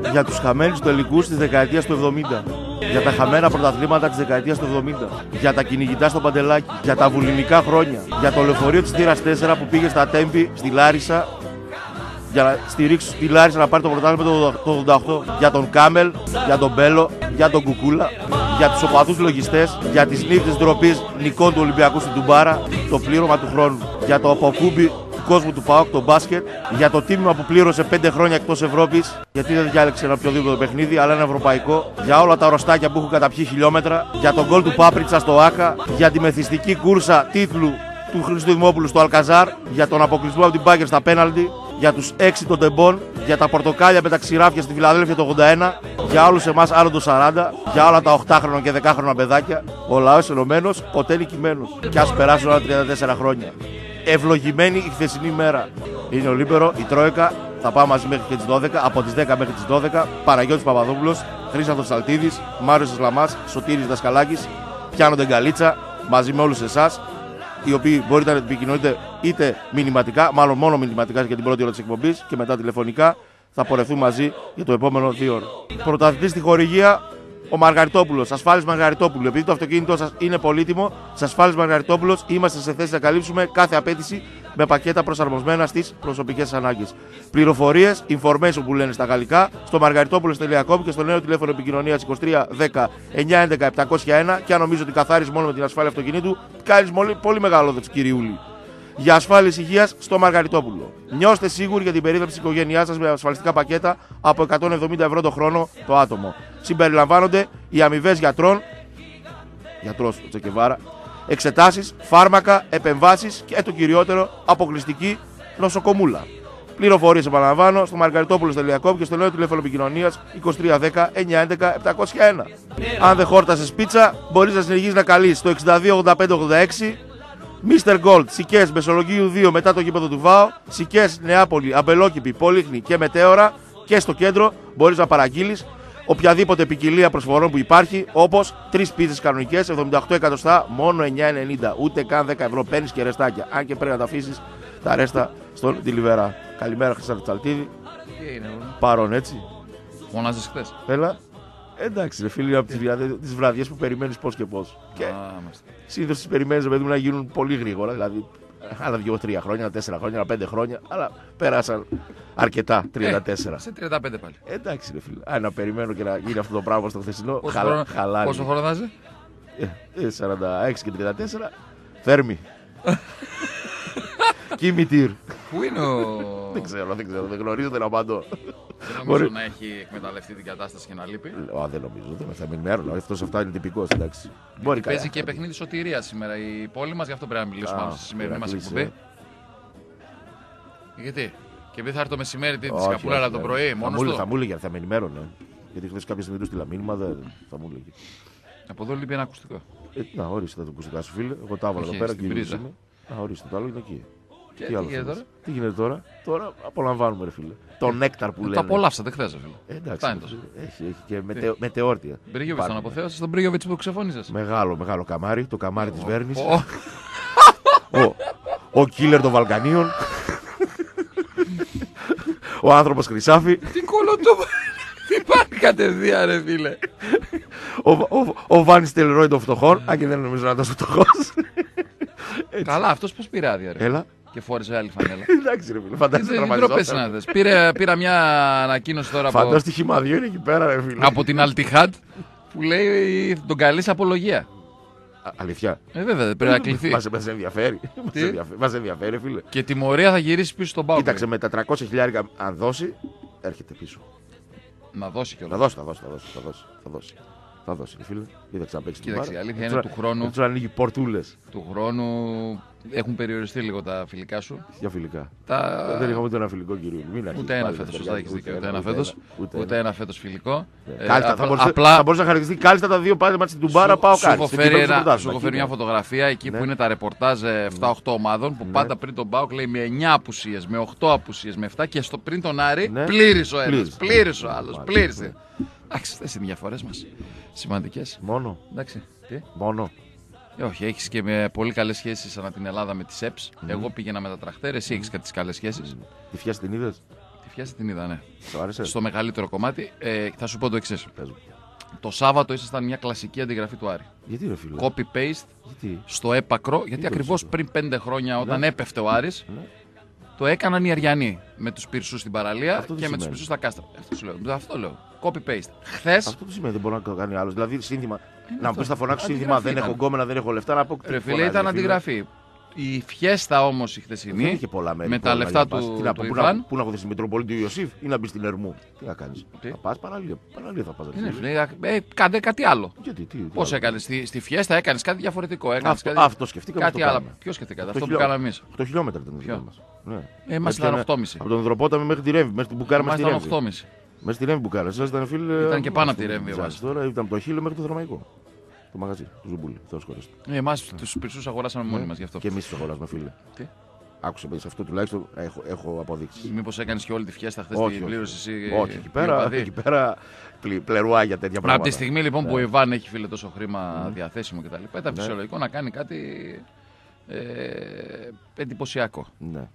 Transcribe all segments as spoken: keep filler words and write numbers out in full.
Για τους χαμένους τελικούς της δεκαετίας του εβδομήντα. Για τα χαμένα πρωταθλήματα της δεκαετίας του εβδομήντα. Για τα κυνηγητά στο Παντελάκι. Για τα βουλημικά χρόνια. Για το λεωφορείο της θύρας τέσσερα που πήγε στα Τέμπη, στη Λάρισα. Για να στηρίξει στη Λάρισα να πάρει το πρωτάθλημα το ογδόντα οκτώ. Για τον Κάμελ, για τον Μπέλο, για τον Κουκούλα. Για τους οπαδούς λογιστές. Για τις νύχτες ντροπής νικών του Ολυμπιακού στην Τουμπάρα. Το πλήρωμα του χρόνου. Για το αποκούμπι του κόσμου του ΠΑΟΚ, το μπάσκετ. Για το τίμημα που πλήρωσε πέντε χρόνια εκτός Ευρώπης. Γιατί δεν διάλεξε ένα οποιοδήποτε παιχνίδι, αλλά ένα ευρωπαϊκό. Για όλα τα ροστάκια που έχουν καταπιεί χιλιόμετρα. Για τον γκολ του Πάπριτσα στο Άκα. Για τη μεθυστική κούρσα τίτλου του Χρήστου Δημόπουλου στο Αλκαζάρ. Για τον αποκλεισμό από την Μπάγκερ στα πέναλτι. Για τους έξι των τεμπών. Για τα πορτοκάλια με τα ξηράφια στη Φιλαδέλφια το ογδόντα ένα. Για όλους εμάς άνω των σαράντα. Για όλα τα οκτάχρονα και δεκάχρονα παιδάκια. Ο λαός ενωμένος, ποτέ νικημένος. Κι ας περάσουν όλα τριάντα τέσσερα χρόνια. Ευλογημένη η χθεσινή μέρα. Είναι ο Λίμπερο, η Τρόικα. Θα πάμε μαζί μέχρι και τις δώδεκα. Από τις δέκα μέχρι τις δώδεκα. Παναγιώτης Παπαδόπουλος, Χρήστος Σαλτίδης, Μάριος Λαμάς, Σωτήρης Δασκαλάκης. Πιάνονται γκαλίτσα μαζί με όλους εσάς, οι οποίοι μπορείτε να επικοινωνείτε είτε μηνυματικά, μάλλον μόνο μηνυματικά για την πρώτη ώρα της εκπομπής και μετά τηλεφωνικά. Θα πορευτούμε μαζί για το επόμενο δύο ώρο. Πρωταθλητής στη χορηγία ο Μαργαριτόπουλος, Ασφάλης Μαργαριτόπουλου. Επειδή το αυτοκίνητό σας είναι πολύτιμο, σε Ασφάλης Μαργαριτόπουλος είμαστε σε θέση να καλύψουμε κάθε απέτηση με πακέτα προσαρμοσμένα στις προσωπικές ανάγκες. Πληροφορίες, information που λένε στα γαλλικά, στο μαργαριτόπουλος τελεία κομ και στο νέο τηλέφωνο επικοινωνίας είκοσι τρία δέκα εννιακόσια έντεκα επτακόσια ένα. Και αν νομίζω ότι καθάρισε μόνο με την ασφάλεια αυτοκινήτου, κάνεις πολύ, πολύ μεγάλο δεξ, κυριούλη. Για ασφάλειες υγείας στο Μαργαριτόπουλο. Νιώστε σίγουροι για την περίθαλψη της οικογένειάς σας με ασφαλιστικά πακέτα από εκατόν εβδομήντα ευρώ το χρόνο το άτομο. Συμπεριλαμβάνονται οι αμοιβές γιατρών, γιατρός ο Τσεκεβάρα, εξετάσεις, φάρμακα, επεμβάσεις και το κυριότερο, αποκλειστική νοσοκομούλα. Πληροφορίες, επαναλαμβάνω, στο μαργαριτόπουλος τελεία κομ και στο νέο τηλέφωνο επικοινωνίας είκοσι τρία δέκα εννιακόσια έντεκα επτακόσια ένα. Αν δεν χόρτασες πίτσα, μπορείς να συνεχίσεις να καλείς στο εξήντα δύο ογδόντα πέντε ογδόντα έξι. μίστερ Gold, Σικές, Μεσολογγίου δύο μετά το γήπεδο του ΒΑΟ, Σικές, Νεάπολη, Αμπελόκηπη, Πολύχνη και Μετέωρα και στο κέντρο μπορείς να παραγγείλεις οποιαδήποτε ποικιλία προσφορών που υπάρχει, όπως τρεις πίτσες κανονικές, εβδομήντα οκτώ εκατοστά, μόνο εννιά ενενήντα, ούτε καν δέκα ευρώ, παίρνεις και ρεστάκια. Αν και πρέπει να τα αφήσεις τα ρέστα στον Τιλιβερά. Καλημέρα, Χρυσάφη Τσαλτίδη. Τι έγινε, Παρόν, έτσι. Φωνάζεις χθες. Έλα. Εντάξει, ρε φίλοι, από τις βραδιές που περιμένεις πώς και πώς. Και συνήθως τις περιμένεις, παιδί μου, να γίνουν πολύ γρήγορα. Δηλαδή, άλλα δύο-τρία χρόνια, άλλα τέσσερα χρόνια, άλλα πέντε χρόνια. Αλλά πέρασαν αρκετά, τριάντα τέσσερα. Ε, σε τριάντα πέντε πάλι. Εντάξει, ρε φίλε. Αν να περιμένω και να γίνει αυτό το πράγμα στο χθεσινό, πόσο χαλά, χρόνο, χαλάρι. Πόσο χρόνο θα είσαι? Ε, σαράντα έξι και τριάντα τέσσερα. Θέρμη. Κιμητήρ. Πού είναι ο. Δεν ξέρω, δεν ξέρω, δεν γνωρίζω, δεν απαντώ. Δεν νομίζω Μπορεί... να έχει εκμεταλλευτεί την κατάσταση και να λείπει. Α, δεν νομίζω, δεν θα μείνει μέρο. Αυτό αυτά είναι τυπικό. Μπορεί παίζει καλά. Και παιχνίδι σωτηρία σήμερα η πόλη μας, γι' αυτό πρέπει να μιλήσουμε πάνω στη σημερινή μας εκπομπή. Γιατί? Και επειδή θα έρθει το μεσημέρι τη σκαπούλα το πρωί, μόνο του. Θα μου έλεγε, θα με ενημέρωνε. Γιατί χθε κάποια στιγμή του στείλα μήνυμα, δεν θα μου έλεγε. Από εδώ λείπει ένα ακουστικό. Ε, να, ορίστε το ακουστικά σου, φίλε. Εγώ τα έβαλα εδώ πέρα και γυρίζουμε. Α, ορίστε, το άλλο είναι εκεί. Και τι, τι, γίνεται τώρα? τι γίνεται τώρα? Τώρα απολαμβάνουμε, ρε φίλε. Το νέκταρ που λένε. Το απολαύσατε χθε, φίλε. Ε, εντάξει. Έχει, έχει και μετε, μετεόρτια. Μπρίγιοβιτ τον αποθέωσε, τον Μπρίγιοβιτ που ξεφώνησε. Μεγάλο, μεγάλο καμάρι. Το καμάρι τη Βέρνη. Ο κίλερ των Βαλκανίων. Ο άνθρωπο Χρυσάφη. Τι κολοτό. Τι πάει κατευθείαν, ρε φίλε. Ο Βάνι Τελρόι των φτωχών. Αν και δεν νομίζω να είναι τόσο φτωχό. Καλά, αυτό πώ πήρε άδεια, ρε. Έλα. Και φόρεσε άλλη φανέλα. Εντάξει, ρε φίλε, φαντάζεσαι. Δεν τροπές να δες. Πήρα μια ανακοίνωση τώρα από. Φαντάζεσαι τη χυμαδιό είναι εκεί πέρα, ρε φίλε. Από την Αλτιχάντ που λέει τον καλεί απολογία. Αλήθεια. Ε, βέβαια, πρέπει να κληθεί. Μας ενδιαφέρει. Μας ενδιαφέρει, φίλε. Και τιμωρία θα γυρίσει πίσω στον Πάο. Κοίταξε, με τα τριακόσια χιλιάρικα αν δώσει, έρχεται πίσω. Να δώσει κιόλας. Θα δώσει, θα δώσει, θα δώσει. Θα δώσει, θα δώσει. Θα δώσει, φίλε. Κοίταξε να παίξει. Κοίταξε, η αλήθεια είναι του χρόνου. Δεν ξέρω αν ανοίγει πορτούλες. Του χρόνου έχουν περιοριστεί λίγο τα φιλικά σου. Για φιλικά. Τα... Δεν είχαμε ούτε ένα φιλικό, κύριο. Ούτε ένα φέτος, σωστά έχεις δίκιο. Ούτε ένα φέτος. Ούτε ένα φέτος φιλικό. Θα μπορούσε να χαρακτηριστεί κάλλιστα τα δύο πάντα στην Τουμπάρα. Πάω κάτι. Σου έχω φέρει μια φωτογραφία εκεί που είναι τα ρεπορτάζ επτά οκτώ ομάδων που πάντα πριν τον Πάοκ λέει με εννιά απουσίες, με οκτώ απουσίες, με επτά και στο πριν τον Άρη πλήρης ο ένας, πλήρης ο άλλος. Εντάξει, αυτές είναι οι διαφορές μας. Σημαντικές. Μόνο. Εντάξει. Τι? Μόνο. Ε, όχι, έχεις και με πολύ καλές σχέσεις ανά την Ελλάδα με τις ΕΠΣ. Mm. Εγώ πήγαινα με τα τραχτέρ, εσύ έχεις και τις καλές σχέσεις. Τη φιάς την είδες? Τη Φιέστα την είδα, ναι. Σου άρεσε? Στο μεγαλύτερο κομμάτι. Ε, θα σου πω το εξής. Το Σάββατο ήσασταν μια κλασική αντιγραφή του Άρη. Γιατί ρε φίλε? Copy-paste Γιατί? στο έπακρο, γιατί, γιατί ακριβώς πριν πέντε χρόνια όταν ναι. έπεφτε ο Άρης, ναι. το έκαναν οι Αριανοί με τους πυρσούς στην παραλία αυτό και με τους πυρσούς στα κάστρα. Αυτό σου λέω. Αυτό λέω. Copy-paste. Χθες. Αυτό τι σημαίνει, δεν μπορεί να το κάνει άλλο. Δηλαδή σύνθημα. Ε, να μου πει θα φωνάξω σύνθημα, δεν έχω γκόμενα, δεν έχω λεφτά να πω. Ρε φίλε, ήταν αντιγραφή. Η Φιέστα όμως η χθεσινή, με τα λεφτά του Ιβάν. Πού να έχω στη Μητροπολίτη του Ιωσήφ ή να μπει στην Ερμού. Τι να κάνεις? Θα πας παραλία. Παραλία θα πας. Κάντε κάτι άλλο. Γιατί, πώς έκανες? Στη, στη Φιέστα έκανες κάτι διαφορετικό. Αυτό, κάτι, αυτό σκεφτήκαμε. Κάτι άλλο. Ποιο σκεφτήκατε? Αυτό που κάναμε εμείς. οκτώ χιλιόμετρα ήταν το μας. Ναι. Εμάς ήταν οκτώ και μισό. Από τον Δροπόταμι μέχρι τη Ρέμβη, μέχρι την Μπουκάρα μας ήταν οκτώ και μισό. Μέσα στη Ρέμβη Μπουκάρα. Ήταν, φίλε, ήταν και πάνω από τη Ρέμβη. Τώρα ήταν από το Χίλο μέχρι το Δρομαϊκό. Το μαγαζί του Ζουμπούλη. Ε, εμάς τους πυρσούς αγοράσαμε μόνοι μας γι' αυτό. Και εμείς τους αγοράσαμε, φίλε. Τι? Άκουσε σε αυτό τουλάχιστον έχω, έχω αποδείξει. Μήπως έκανες και όλη τη Φιέστα χθες την πλήρωση εσύ? Όχι, εκεί πέρα, εκεί πέρα πληρουά για τέτοια πράγματα. Από τη στιγμή λοιπόν ναι. που ο Ιβάν έχει φίλε τόσο χρήμα mm. διαθέσιμο κτλ. Ήταν ναι. φυσιολογικό να κάνει κάτι ε, εντυπωσιακό. Ναι.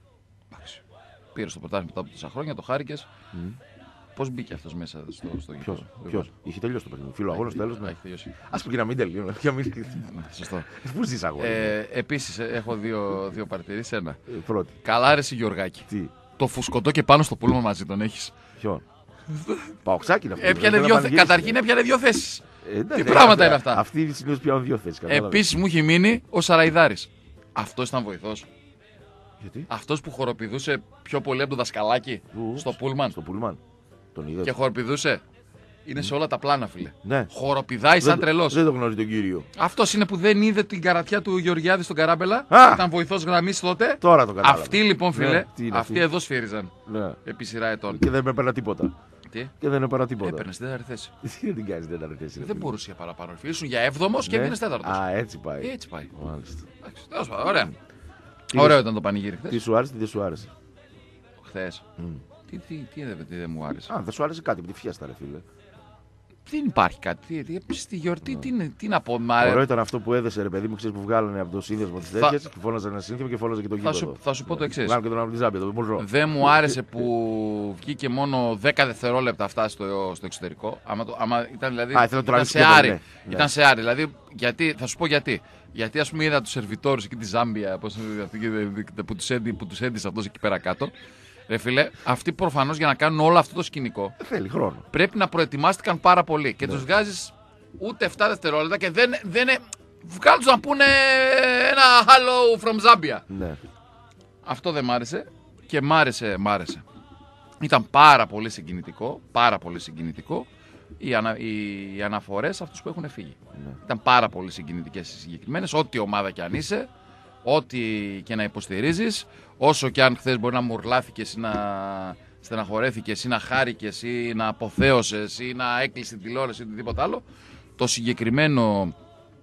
Πήρε στο πρωτάθλημα μετά από τόσα χρόνια, το χάρηκες. Mm. Πώς μπήκε αυτός μέσα στο, στο γήπεδο? Ποιος? Είχε τελειώσει το παιχνίδι. Φίλο αγώνα τέλος. Έχει τελειώσει. Ας πούμε και να μην τελειώνει. Σωστό. Πού ζεις αγώνα? Επίσης έχω δύο, δύο παρατηρήσεις. Ένα. Πρώτη. Καλά άρεσε Γιωργάκη. Τι? Το φουσκωτό και πάνω στο πούλμα μαζί τον έχεις. Ποιον? Παοξάκι είναι αυτό. Καταρχήν έπιανε δύο θέσεις. Τι πράγματα είναι αυτά? Αυτοί συνήθως πιάνουν δύο θέσεις. Επίσης μου έχει μείνει ο Σαραϊδάρης. Αυτός ήταν βοηθός. Γιατί? Αυτός που χοροπηδούσε πιο πολύ από το δασκαλάκι στο πούλμαν. Στο πούλμαν. Και χοροπηδούσε. Είναι σε όλα τα πλάνα, φίλε. Ναι. Χοροπηδάει σαν τρελός. Δεν το γνωρίζει τον κύριο. Αυτός είναι που δεν είδε την καρατιά του Γεωργιάδη στον Καράμπελα. Α! Ήταν βοηθός γραμμής τότε. Τώρα το κατάλαβα. Αυτοί λοιπόν, φίλε, ναι, αυτοί αυτή? εδώ σφύριζαν. Ναι. Επί σειρά ετών. Και δεν έπαιρνα τίποτα. Τι? Και δεν έπαιρνα τίποτα. Έπαιρνε στην τέταρτη θέση. Τι δεν την κάνει στην τέταρτη θέση? Δεν μπορούσε για παραπάνω. Ήσουν για έβδομος και έμεινε τέταρτος. Α, έτσι πάει. Έτσι πάει. Μάλιστα. Ωραία. Ωραίο ήταν το πανηγύρι χθες. Τι σου άρεσε, τι δεν σου άρεσε? Χθες. Τι, τι, τι, τι, τι δεν μου άρεσε? Α, δεν σου άρεσε κάτι από τη Φιέστα, ρε φίλε? Δεν υπάρχει κάτι. Τι, τι, στη γιορτή, τι, τι να πω. Ωραίο ήταν αυτό που έδεσε, ρε παιδί μου, ξέρεις που βγάλανε από το σύνδεσμο τη τέτοια και φώναζε ένα σύνθημα και φώναζε και το γήπεδο. Θα σου, θα σου πω το εξής. Βγάλανε και τον από τη Ζάμπια, το Μπουρζό. Δεν μου άρεσε που βγήκε μόνο δέκα δευτερόλεπτα αυτά στο, στο εξωτερικό. Άμα, το, άμα ήταν δηλαδή. Α, ήταν σε Άρη. Ναι. Ήταν σε Άρη. Δηλαδή, γιατί, θα σου πω γιατί. Γιατί ας πούμε είδα τους σερβιτόρους εκεί τη Ζάμπια που τους έντυσε αυτός εκεί πέρα κάτω. Ρε φίλε, αυτοί προφανώς για να κάνουν όλο αυτό το σκηνικό θέλει χρόνο. Πρέπει να προετοιμάστηκαν πάρα πολύ. Και ναι. τους βγάζεις ούτε επτά δευτερόλεπτα και δεν. δεν βγάλουν να πούνε ένα hello from Zambia. Ναι. Αυτό δεν μ' άρεσε. Και μ' άρεσε, μ' άρεσε. Ήταν πάρα πολύ συγκινητικό. Πάρα πολύ συγκινητικό. Οι, ανα, οι αναφορές αυτούς που έχουν φύγει. Ναι. Ήταν πάρα πολύ συγκινητικές οι συγκεκριμένες. Ό,τι ομάδα κι αν είσαι, ό,τι και να υποστηρίζεις, όσο κι αν χθες μπορεί να μουρλάθηκες ή να στεναχωρέθηκες ή να χάρηκες ή να αποθέωσες ή να έκλεισε την τηλεόραση ή οτιδήποτε άλλο, το συγκεκριμένο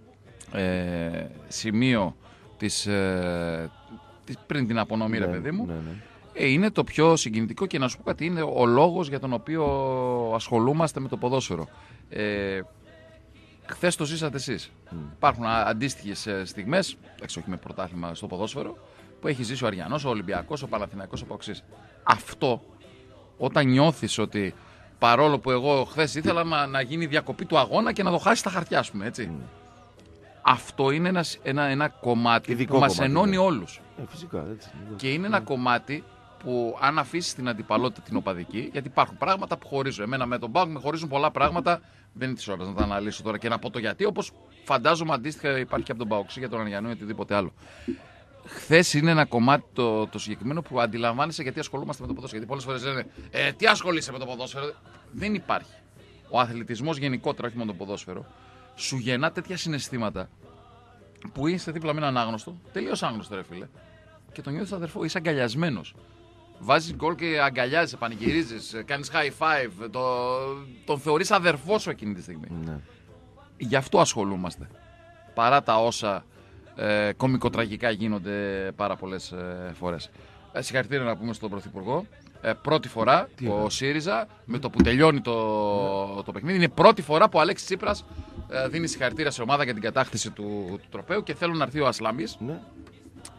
ε, σημείο της, ε, της, πριν την απονομή, ναι, ρε παιδί μου, ναι, ναι. Ε, είναι το πιο συγκινητικό και να σου πω κάτι, είναι ο λόγος για τον οποίο ασχολούμαστε με το ποδόσφαιρο. Ε, χθες το ζήσατε εσείς. Mm. Υπάρχουν αντίστοιχες στιγμές, εντάξει, όχι με πρωτάθλημα στο ποδόσφαιρο, που έχει ζήσει ο Αριανός, ο Ολυμπιακός, ο Παναθηναϊκός, ο Παοξής. Αυτό, όταν νιώθεις ότι παρόλο που εγώ χθες ήθελα να, να γίνει διακοπή του αγώνα και να το χάσει τα χαρτιά, ας πούμε, έτσι. Mm. Αυτό είναι ένα, ένα, ένα κομμάτι ειδικό που μας ενώνει είναι. όλους. Ε, φυσικά, έτσι. Και είναι ένα κομμάτι που αν αφήσεις την αντιπαλότητα την οπαδική, γιατί υπάρχουν πράγματα που χωρίζουν. Εμένα με τον ΠΑΟΚ με χωρίζουν πολλά πράγματα, δεν είναι της ώρας να τα αναλύσω τώρα και να πω το γιατί, όπως φαντάζομαι αντίστοιχα υπάρχει και από τον ΠΑΟΚ για τον Αριανό ή οτιδήποτε άλλο. Χθες είναι ένα κομμάτι το, το συγκεκριμένο που αντιλαμβάνεσαι γιατί ασχολούμαστε με το ποδόσφαιρο. Γιατί πολλές φορές λένε ε, τι ασχολείσαι με το ποδόσφαιρο. Δεν υπάρχει. Ο αθλητισμός γενικότερα, όχι μόνο το ποδόσφαιρο, σου γεννά τέτοια συναισθήματα που είσαι δίπλα με έναν άγνωστο, τελείως άγνωστο, ρε φίλε, και τον νιώθεις αδερφό, είσαι αγκαλιασμένος. Βάζεις γκολ και αγκαλιάζεις, πανηγυρίζεις, κάνεις high five, το, τον θεωρείς αδερφό σου εκείνη τη στιγμή. Ναι. Γι' αυτό ασχολούμαστε. Παρά τα όσα ε, κομικοτραγικά γίνονται πάρα πολλές ε, φορές. Ε, συγχαρητήρια να πούμε στον Πρωθυπουργό. Ε, πρώτη φορά Τι ο είναι? ΣΥΡΙΖΑ, με το που τελειώνει το, ναι. το παιχνίδι, είναι πρώτη φορά που ο Αλέξης Τσίπρας ε, δίνει συγχαρητήρια σε ομάδα για την κατάκτηση του, του τροπαίου και θέλουν να έρθει ο Ασλαμής. Ναι.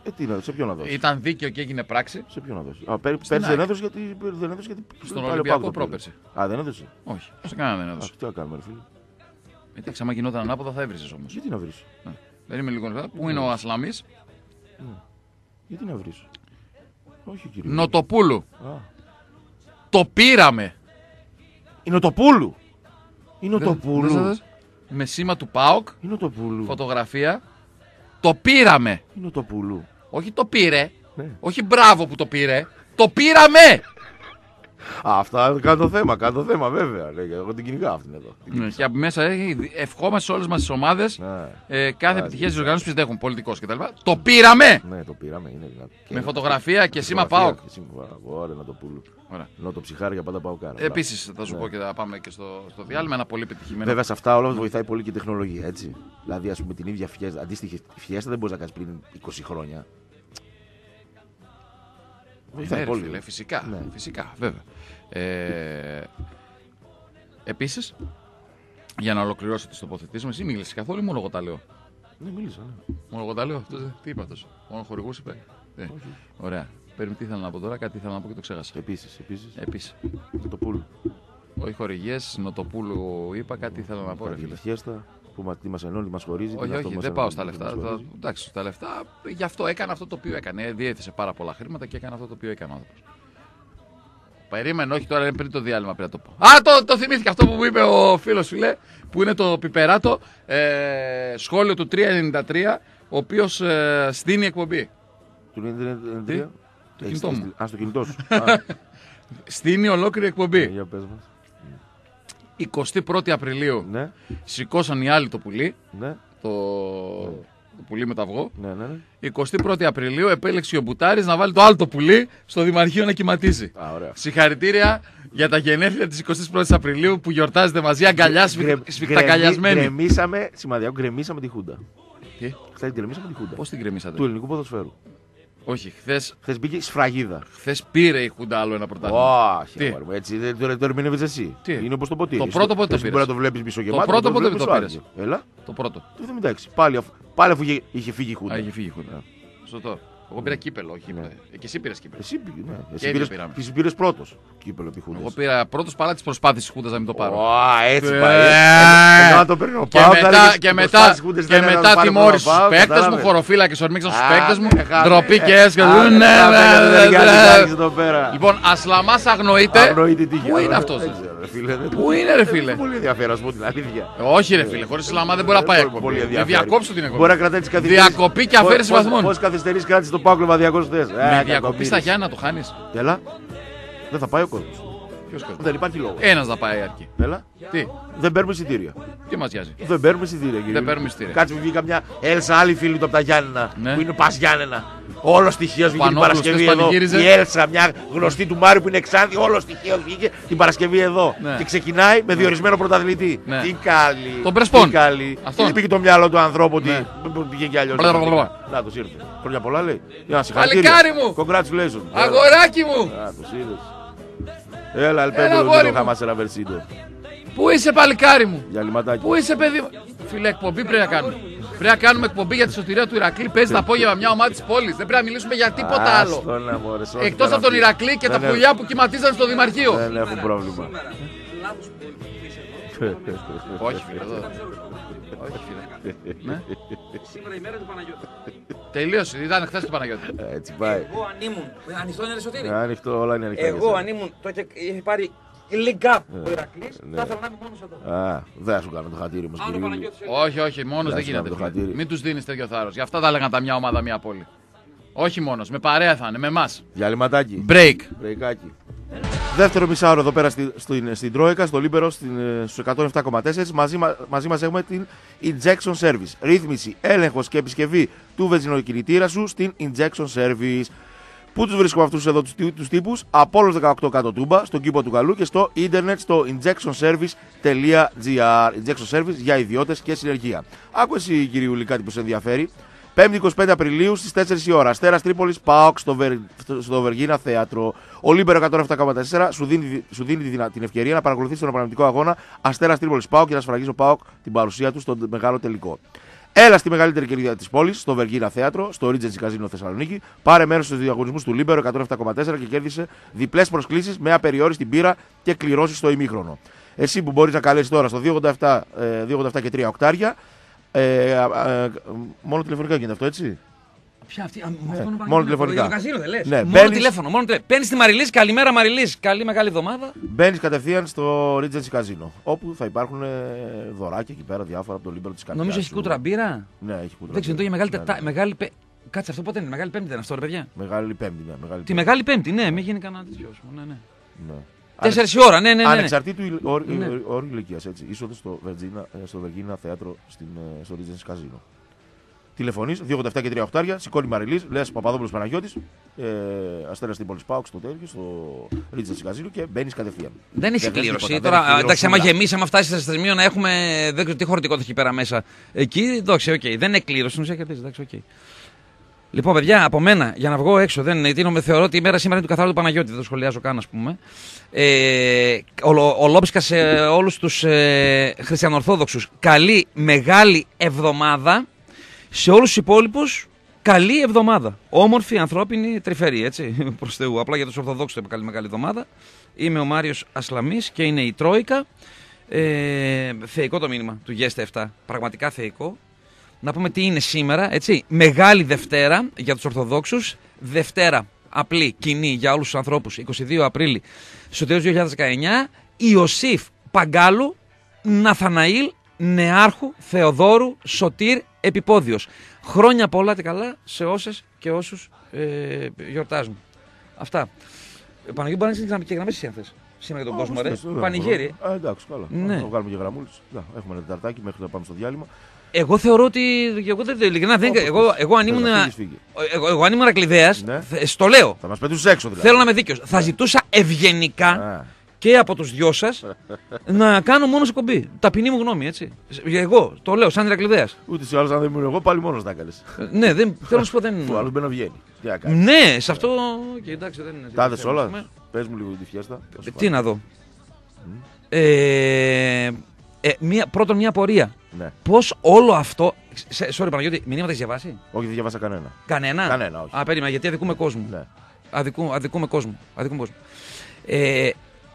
Ε, τι να, σε ποιον να δώσει. Ήταν δίκαιο και έγινε πράξη. Σε ποιον να δώσει. Α, πέρ, πέρσι δεν έδωσε γιατί. Δεν έδωσε γιατί στον Ολυμπιακό πρόπερση. Α, δεν έδωσε. Όχι, σε κανένα δεν έδωσε. Τι να κάνουμε, ρε φίλε. Εντάξει, άμα γινόταν ανάποδα θα έβριζε όμω. Γιατί να βρει. Δεν είμαι λίγο. Πού είναι ο Ασλαμί. Γιατί να βρει. Όχι, κύριε. Νοτοπούλου. Το πήραμε. Είναι ο Τοπούλου. Είναι ο Τοπούλου. Με σήμα του ΠΑΟΚ. Είναι ο Τοπούλου. Φωτογραφία. Το πήραμε. Είναι ο Τοπούλου. Όχι το πήρε. Ναι. Όχι μπράβο που το πήρε. Το πήραμε. Α, αυτά κάνω το θέμα. Κάνω το θέμα, βέβαια. Εγώ την κυνηγάω αυτήν εδώ. Ναι, και από μέσα ευχόμαστε σε όλες μας τις ομάδες ναι. ε, κάθε επιτυχία στις οργανώσεις που έχουν πολιτικός κτλ. Το πήραμε. Ναι, το πήραμε. Είναι δυνατό. Με φωτογραφία και σήμα ΠΑΟΚ. Ωραία, να το πούλου. Ενώ το ψυχάρι πάντα πάω κάρα. Επίσης θα σου ναι. πω και θα πάμε και στο, στο διάλειμμα. Ένα πολύ πετυχημένο. Βέβαια σε αυτά όλα βοηθάει πολύ και η τεχνολογία, έτσι. Δηλαδή, ας πούμε, την ίδια φιέστα, αντίστοιχη φιέστα δεν μπορεί να κάνει πριν είκοσι χρόνια. Βοηθάει ναι, πολύ. Φίλε, φυσικά, ναι. φυσικά, βέβαια. Ε, επίσης, για να ολοκληρώσω τις τοποθετήσεις μου, εσύ μίλησες καθόλου ή μόνο εγώ τα λέω. Ναι, μίλησα. Ναι. Μόνο εγώ τα λέω. Τι είπα τόσο. Μόνο χορηγούς είπε. Ε, ωραία. Παίρνει τι ήθελα να πω τώρα, κάτι ήθελα να πω και το ξέχασα. Επίσης, επίσης. Επίσης. Νοτοπούλου. Όχι χορηγίες, Νοτοπούλου είπα, κάτι ήθελα να πω. Κάτι για τη φιέστα που μας ενώνει, μας χωρίζει. Όχι, όχι, δεν πάω στα λεφτά. Θα, εντάξει, στα λεφτά, γι' αυτό έκανε αυτό το οποίο έκανε. Διέθεσε πάρα πολλά χρήματα και έκανε αυτό το οποίο έκανε. Περίμενε, όχι τώρα, είναι πριν το διάλειμμα πρέπει να το πω. Α, το, το θυμήθηκα αυτό που μου είπε ο φίλος φιλέ, που είναι το πιπεράτο, ε, σχόλιο του τρία ενενήντα τρία, ο οποίος ε, στείνει εκπομπή. Του ενενήντα τρία? Το κινητό μου. Α, στο κινητό σου. Στείνει ολόκληρη εκπομπή. Για πες μας. εικοστή πρώτη Απριλίου ναι. σηκώσαν οι άλλοι το πουλί. Ναι. Το... Ναι. Το πουλί με τα αυγό. Ναι, ναι, ναι. εικοστή πρώτη Απριλίου επέλεξε ο Μπουτάρης να βάλει το άλλο το πουλί στο Δημαρχείο να κυματίσει. Α, ωραία. Συγχαρητήρια για τα γενέθλια της εικοστής πρώτης Απριλίου που γιορτάζετε μαζί αγκαλιά σφιχταγκαλιασμένοι. Γκρεμίσαμε, σημαντικό, γκρεμίσαμε τη Χούντα. Τι? Χθες γκρεμίσαμε τη Χούντα. Πώς την γκρεμίσατε? Του ελληνικού ποδοσφαίρου. Όχι, χθες. Χθες μπήκε σφραγίδα. Χθες πήρε η Χούντα άλλο ένα πρωτάθλημα. Όχι, έτσι δεν το ερμηνεύεις εσύ. Τι? Είναι όπως το ποτήρι. Το πρώτο πότε το πήρες? Μπορεί να το βλέπεις μισογεμάτο. Το πρώτο πότε το πήρες? Έλα. Το πρώτο. Το εβδομήντα έξι. Πάλι, πάλι αφού είχε, είχε φύγει η Χούντα. Α, είχε φύγει η Χούντα. Σωστό. Εγώ πήρα κύπελο, όχι κύπελο. Ε, και εσύ πήρες κύπελο. Εσύ, ναι. εσύ πήρες, εσύ πήρες πρώτος κύπελο τη Χούντα. Εγώ πήρα πρώτος παρά τις προσπάθειες της Χούντας να μην το πάρω. Ω, έτσι πάει. Ενώ το παίρνω και μετά, και μετά τιμώρησε στους παίκτες μου, χωροφύλακες, ορμήξαν στους παίκτες μου, ντροπή και έσκαλε. Λοιπόν, Ασλαμάς αγνοείται. Πού είναι αυτός? Πού είναι ρε φίλε? Πολύ ενδιαφέρον, α πούμε την αλήθεια. Όχι ρε φίλε, χωρίς Ασλαμά δεν μπορεί να πάει εκπομπή. Να διακόψω την εκπομπή. Μπορεί να κρατάει τις καθυστερήσεις. Διακοπή και αφαίρεση βαθμών. Πώς καθυστερείς κράτησε το Παύλο Βαδιακός χθες? Με διακοπή στα Γιάννα το χάνεις. Έλα. Δεν θα πάει ο κόσμος. Ποιος κόσμος? Δεν υπάρχει λόγο. Ένας θα πάει αρκεί. Έλα. Τι? Δεν παίρνουμε εισιτήρια. Τι μας νοιάζει? Δεν παίρνουμε εισιτήρια, κύριε. Δεν παίρνουμε εισιτήρια. Κάτσε που βγει καμιά Έλσα, άλλη φίλη του από τα Γιάννενα. Ναι. Που είναι Πας Γιάννενα. Όλο στοιχείο βγήκε την Παρασκευή εδώ. Η Έλσα, μια γνωστή του Μάριου που είναι Εξάνθη, όλο στοιχείο βγήκε την Παρασκευή εδώ. Ναι. Και ξεκινάει με διορισμένο πρωταθλητή. Ναι. Τι καλή. Τον Πρεσπόν. Τι πήγε το μυαλό του ανθρώπου, τι ναι. πήγε κι αλλιώ. Να το ήρθε. Χρόνια πολλά λέει. Παλικάρι μου. Congratulations. Αγοράκι μου. Να το είδε. Έλα, ελπίζω δεν το χαμάς ένα βερσίντο. Πού είσαι παλικάρι μου? Για λιματάκι. Πού είσαι παιδί μου? Φίλε, εκπομπή πρέπει να κάνουμε. Πρέπει να κάνουμε εκπομπή για τη σωτηρία του Ηρακλή. Παίζει το απόγευμα μια ομάδα της πόλης. Δεν πρέπει να μιλήσουμε για τίποτα άλλο. Εκτός από τον Ηρακλή και τα πουλιά που κυματίζαν στο Δημαρχείο. Δεν έχουν πρόβλημα. Όχι φίλε, εδώ. Όχι φίλε. Σήμερα η μέρα του Παναγιώτη. Τελείωσε, ήταν χθες του Παναγιώτη. Έτσι πάει. Εγώ αν ήμουν. Ανοιχτό είναι Σωτήρη. Ανοιχτό, όλα είναι ανοιχτά. Εγώ αν ήμουν, τότε είχε πάρει link up ο Ηρακλής, θα ήθελα να είμαι μόνος εδώ. Α, δεν σου κάνω το χατήρι μας. Όχι, όχι, μόνος δεν γίνεται. Μην τους δίνεις τέτοιο θάρρος. Γι' αυτά τα έλεγαν τα μια ομάδα, μια πόλη. Όχι μόνος, με παρέα θα είναι, με εμάς. Διαλυματάκι. Break. Breakάκι. Δεύτερο μισάωρο εδώ πέρα στην, στην, στην Τρόικα, στο Λίμπερο, στους εκατόν επτά κόμμα τέσσερα. Μαζί, μαζί μας έχουμε την Injection Service. Ρύθμιση, έλεγχος και επισκευή του βενζινοκινητήρα σου στην Injection Service. Πού τους βρίσκουμε αυτούς εδώ τους, τους τύπους? Απόλλως δεκαοκτώ κάτω Τούμπα, στον κήπο του Καλού και στο ίντερνετ στο injection service τελεία gr. Injection Service για ιδιώτες και συνεργεία. Άκου εσύ κυριούλη κάτι που σε ενδιαφέρει. πέμπτη εικοστή πέμπτη Απριλίου στις τέσσερις η ώρα. Αστέρας Τρίπολης, ΠΑΟΚ στο, Βερ, στο Βεργίνα Θέατρο. Ο Λίμπερο εκατόν επτά κόμμα τέσσερα σου δίνει, σου δίνει την, την ευκαιρία να παρακολουθήσει τον επαναληπτικό αγώνα Αστέρας Τρίπολης ΠΑΟΚ και να σφραγίσει ο ΠΑΟΚ την παρουσία του στον μεγάλο τελικό. Έλα στη μεγαλύτερη κερδίδα της πόλης, στο Βεργίνα Θέατρο, στο Regency Casino Θεσσαλονίκη. Πάρε μέρος στους διαγωνισμούς του Λίμπερο εκατόν επτά κόμμα τέσσερα και κέρδισε διπλές προσκλήσεις με απεριόριστη μπύρα και κληρώσεις στο ημίχρονο. Εσύ που μπορείς να καλέσεις τώρα στο δύο ογδόντα επτά και τρία οκτάρια. Ε, ε, ε, μόνο τηλεφωνικά γίνεται αυτό, έτσι. Ποια αυτή, α, Ναι, μόνο, μόνο τηλεφωνικά. Το καζίνο δεν λες. Ναι, μόνο μπαίνεις... τηλέφωνο. Μόνο τηλέφωνο. Παίρνεις τη Μαριλής, καλημέρα Μαριλής. Καλή μεγάλη εβδομάδα. Μπαίνεις κατευθείαν στο Regency Casino. Όπου θα υπάρχουν ε, δωράκια εκεί πέρα διάφορα από το Λίμπερο της Καρδιάς. Νομίζω έχει κούτρα μπύρα. Ναι, έχει κούτρα. Δεν ξέρω, το είχε μεγάλη, ναι, τετά... ναι. μεγάλη πε... Κάτσε αυτό πότε είναι, Μεγάλη Πέμπτη δεν αυτό, ρε παιδιά. Μεγάλη Πέμπτη, ναι. Μεγάλη Τη πέμπτη. Μεγάλη Πέμπτη, ναι, μην γίνει κανένα τέτοιο. Ναι, ναι. Ναι. Τέσσερις η ώρα, ναι, ναι. ναι. Ανεξαρτήτου όρου Ναι. ηλικίας, έτσι. Είσοδο στο Βεργίνα, στο Βεργίνα Θέατρο στην, ε, στο Regency Casino. Τηλεφωνείς δύο ογδόντα επτά και τρία οκτάρια, σηκώνει Μαριλής, λες Παπαδόπουλος Παναγιώτης, ε, Αστέρας Τρίπολης ΠΑΟΚ στο τέλειο, στο Regency Casino και μπαίνεις κατευθείαν. Δεν έχει Δεν χρειάζεται κλήρωση. τίποτα, Τώρα, δεν έχει εντάξει, άμα κληρωσούλα. γεμίσει, άμα φτάσει σε θεσμίο να έχουμε. Δεν ξέρω τι χωρητικότητα έχει πέρα μέσα. Εκεί, εντάξει, οκ. Δεν είναι κλήρωση, ουσία κερδίζει. Εντάξει, οκ. Λοιπόν, παιδιά, από μένα, για να βγω έξω, δεν είναι, θεωρώ ότι η μέρα σήμερα είναι του καθαρού του Παναγιώτη, δεν το σχολιάζω καν, ας πούμε. Ε, Ολόψυχα σε όλους τους ε, χριστιανορθόδοξους. Καλή, μεγάλη εβδομάδα. Σε όλους τους υπόλοιπους, καλή εβδομάδα. Όμορφη, ανθρώπινη, τρυφερή, έτσι. Προς Θεού. Απλά για τους Ορθοδόξους το είπα καλή, μεγάλη εβδομάδα. Είμαι ο Μάριος Ασλαμής και είναι η Τρόικα. Ε, θεϊκό το μήνυμα του Γέστε επτά. Πραγματικά θεϊκό. Να πούμε τι είναι σήμερα, έτσι. Μεγάλη Δευτέρα για τους Ορθοδόξους. Δευτέρα απλή, κοινή για όλους τους ανθρώπους. είκοσι δύο Απρίλη, στο τέλος δύο χιλιάδες δεκαεννιά. Ιωσήφ Παγκάλου, Ναθαναήλ Νεάρχου Θεοδόρου Σωτήρ Επιπόδιος. Χρόνια πολλά και καλά σε όσες και όσους ε, γιορτάζουν. Αυτά. Ε, Παναγιώτη, μπορεί να ανοίξει και γραμμές εσύ αν θες. Σήμερα για τον κόσμο, ρε. Πανηγύρι. Α, εντάξει, καλά. Ναι. Να βγάλουμε και γραμμούλες. Να, έχουμε ένα τεταρτάκι μέχρι να πάμε στο διάλειμμα. Εγώ θεωρώ ότι. Εγώ δεν ειλικρινά δεν. Όπως Εγώ, εγώ αν ήμουν. Φύγεις, φύγε. Εγώ, εγώ αν ήμουν Ακλειδέας, Ναι. στο λέω. Θα μας πετούσες έξω δηλαδή. Θέλω να είμαι δίκαιος. Θα ζητούσα ευγενικά Α, και από τους δυο σας να κάνω μόνο σε κομπή. Ταπεινή μου γνώμη, έτσι. Εγώ το λέω, σαν Ηρακλειδέας. ούτε σε άλλους αν δεν ήμουν εγώ, πάλι μόνος θα έκανες. Ναι, δεν, θέλω να σου πω δεν. Του άλλου μπαίνει να βγαίνει. Τι να κάνεις. Ναι, σε αυτό. Και εντάξει, δεν είναι. Τα είδες όλα. Ναι. Πες μου λίγο τη φιέστα. θα σου Τι πάρω. να δω. Ε, ε, μία, πρώτον, μια απορία. Ναι. Πώς όλο αυτό. Σε, sorry, Παναγιώτη, μηνύματα έχεις διαβάσει. Όχι, δεν διαβάσα κανένα. Κανένα. Κανένα, όχι. Α, περίμενα, γιατί αδικούμε κόσμο. Ναι. Αδικού, αδικούμε κόσμο. Αδικούμε κόσμο. Ε,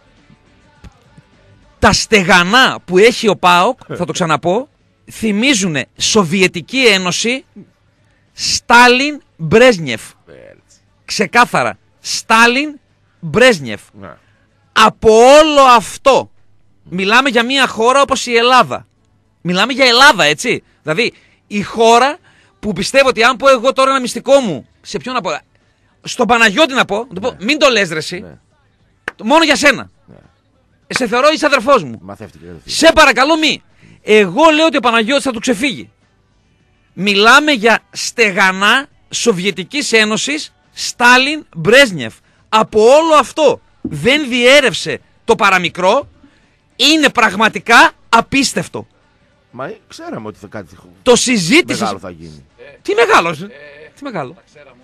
τα στεγανά που έχει ο ΠΑΟΚ, θα το ξαναπώ, θυμίζουν Σοβιετική Ένωση, Στάλιν, Μπρέζνιεφ. Έτσι. Ξεκάθαρα. Στάλιν, Μπρέζνιεφ. Ναι. Από όλο αυτό μιλάμε για μια χώρα όπως η Ελλάδα. Μιλάμε για Ελλάδα, έτσι. Δηλαδή, η χώρα που πιστεύω ότι αν πω εγώ τώρα ένα μυστικό μου, σε ποιον να πω, στον Παναγιώτη να πω, να του πω, μην το λες ρε εσύ, Ναι. μόνο για σένα. Ναι. Σε θεωρώ είσαι αδερφός μου. Μαθεύτηκε. δεν φύγει. Σε παρακαλώ μη. Εγώ λέω ότι ο Παναγιώτης θα του ξεφύγει. Μιλάμε για στεγανά Σοβιετικής Ένωσης, Στάλιν, Μπρέζνιεφ. Από όλο αυτό δεν διέρευσε το παραμικρό. Είναι πραγματικά απίστευτο. Μα ε, ξέραμε ότι θα κάτι Το συζήτησες. μεγάλο θα γίνει. Τι μεγάλο. Τι μεγάλο.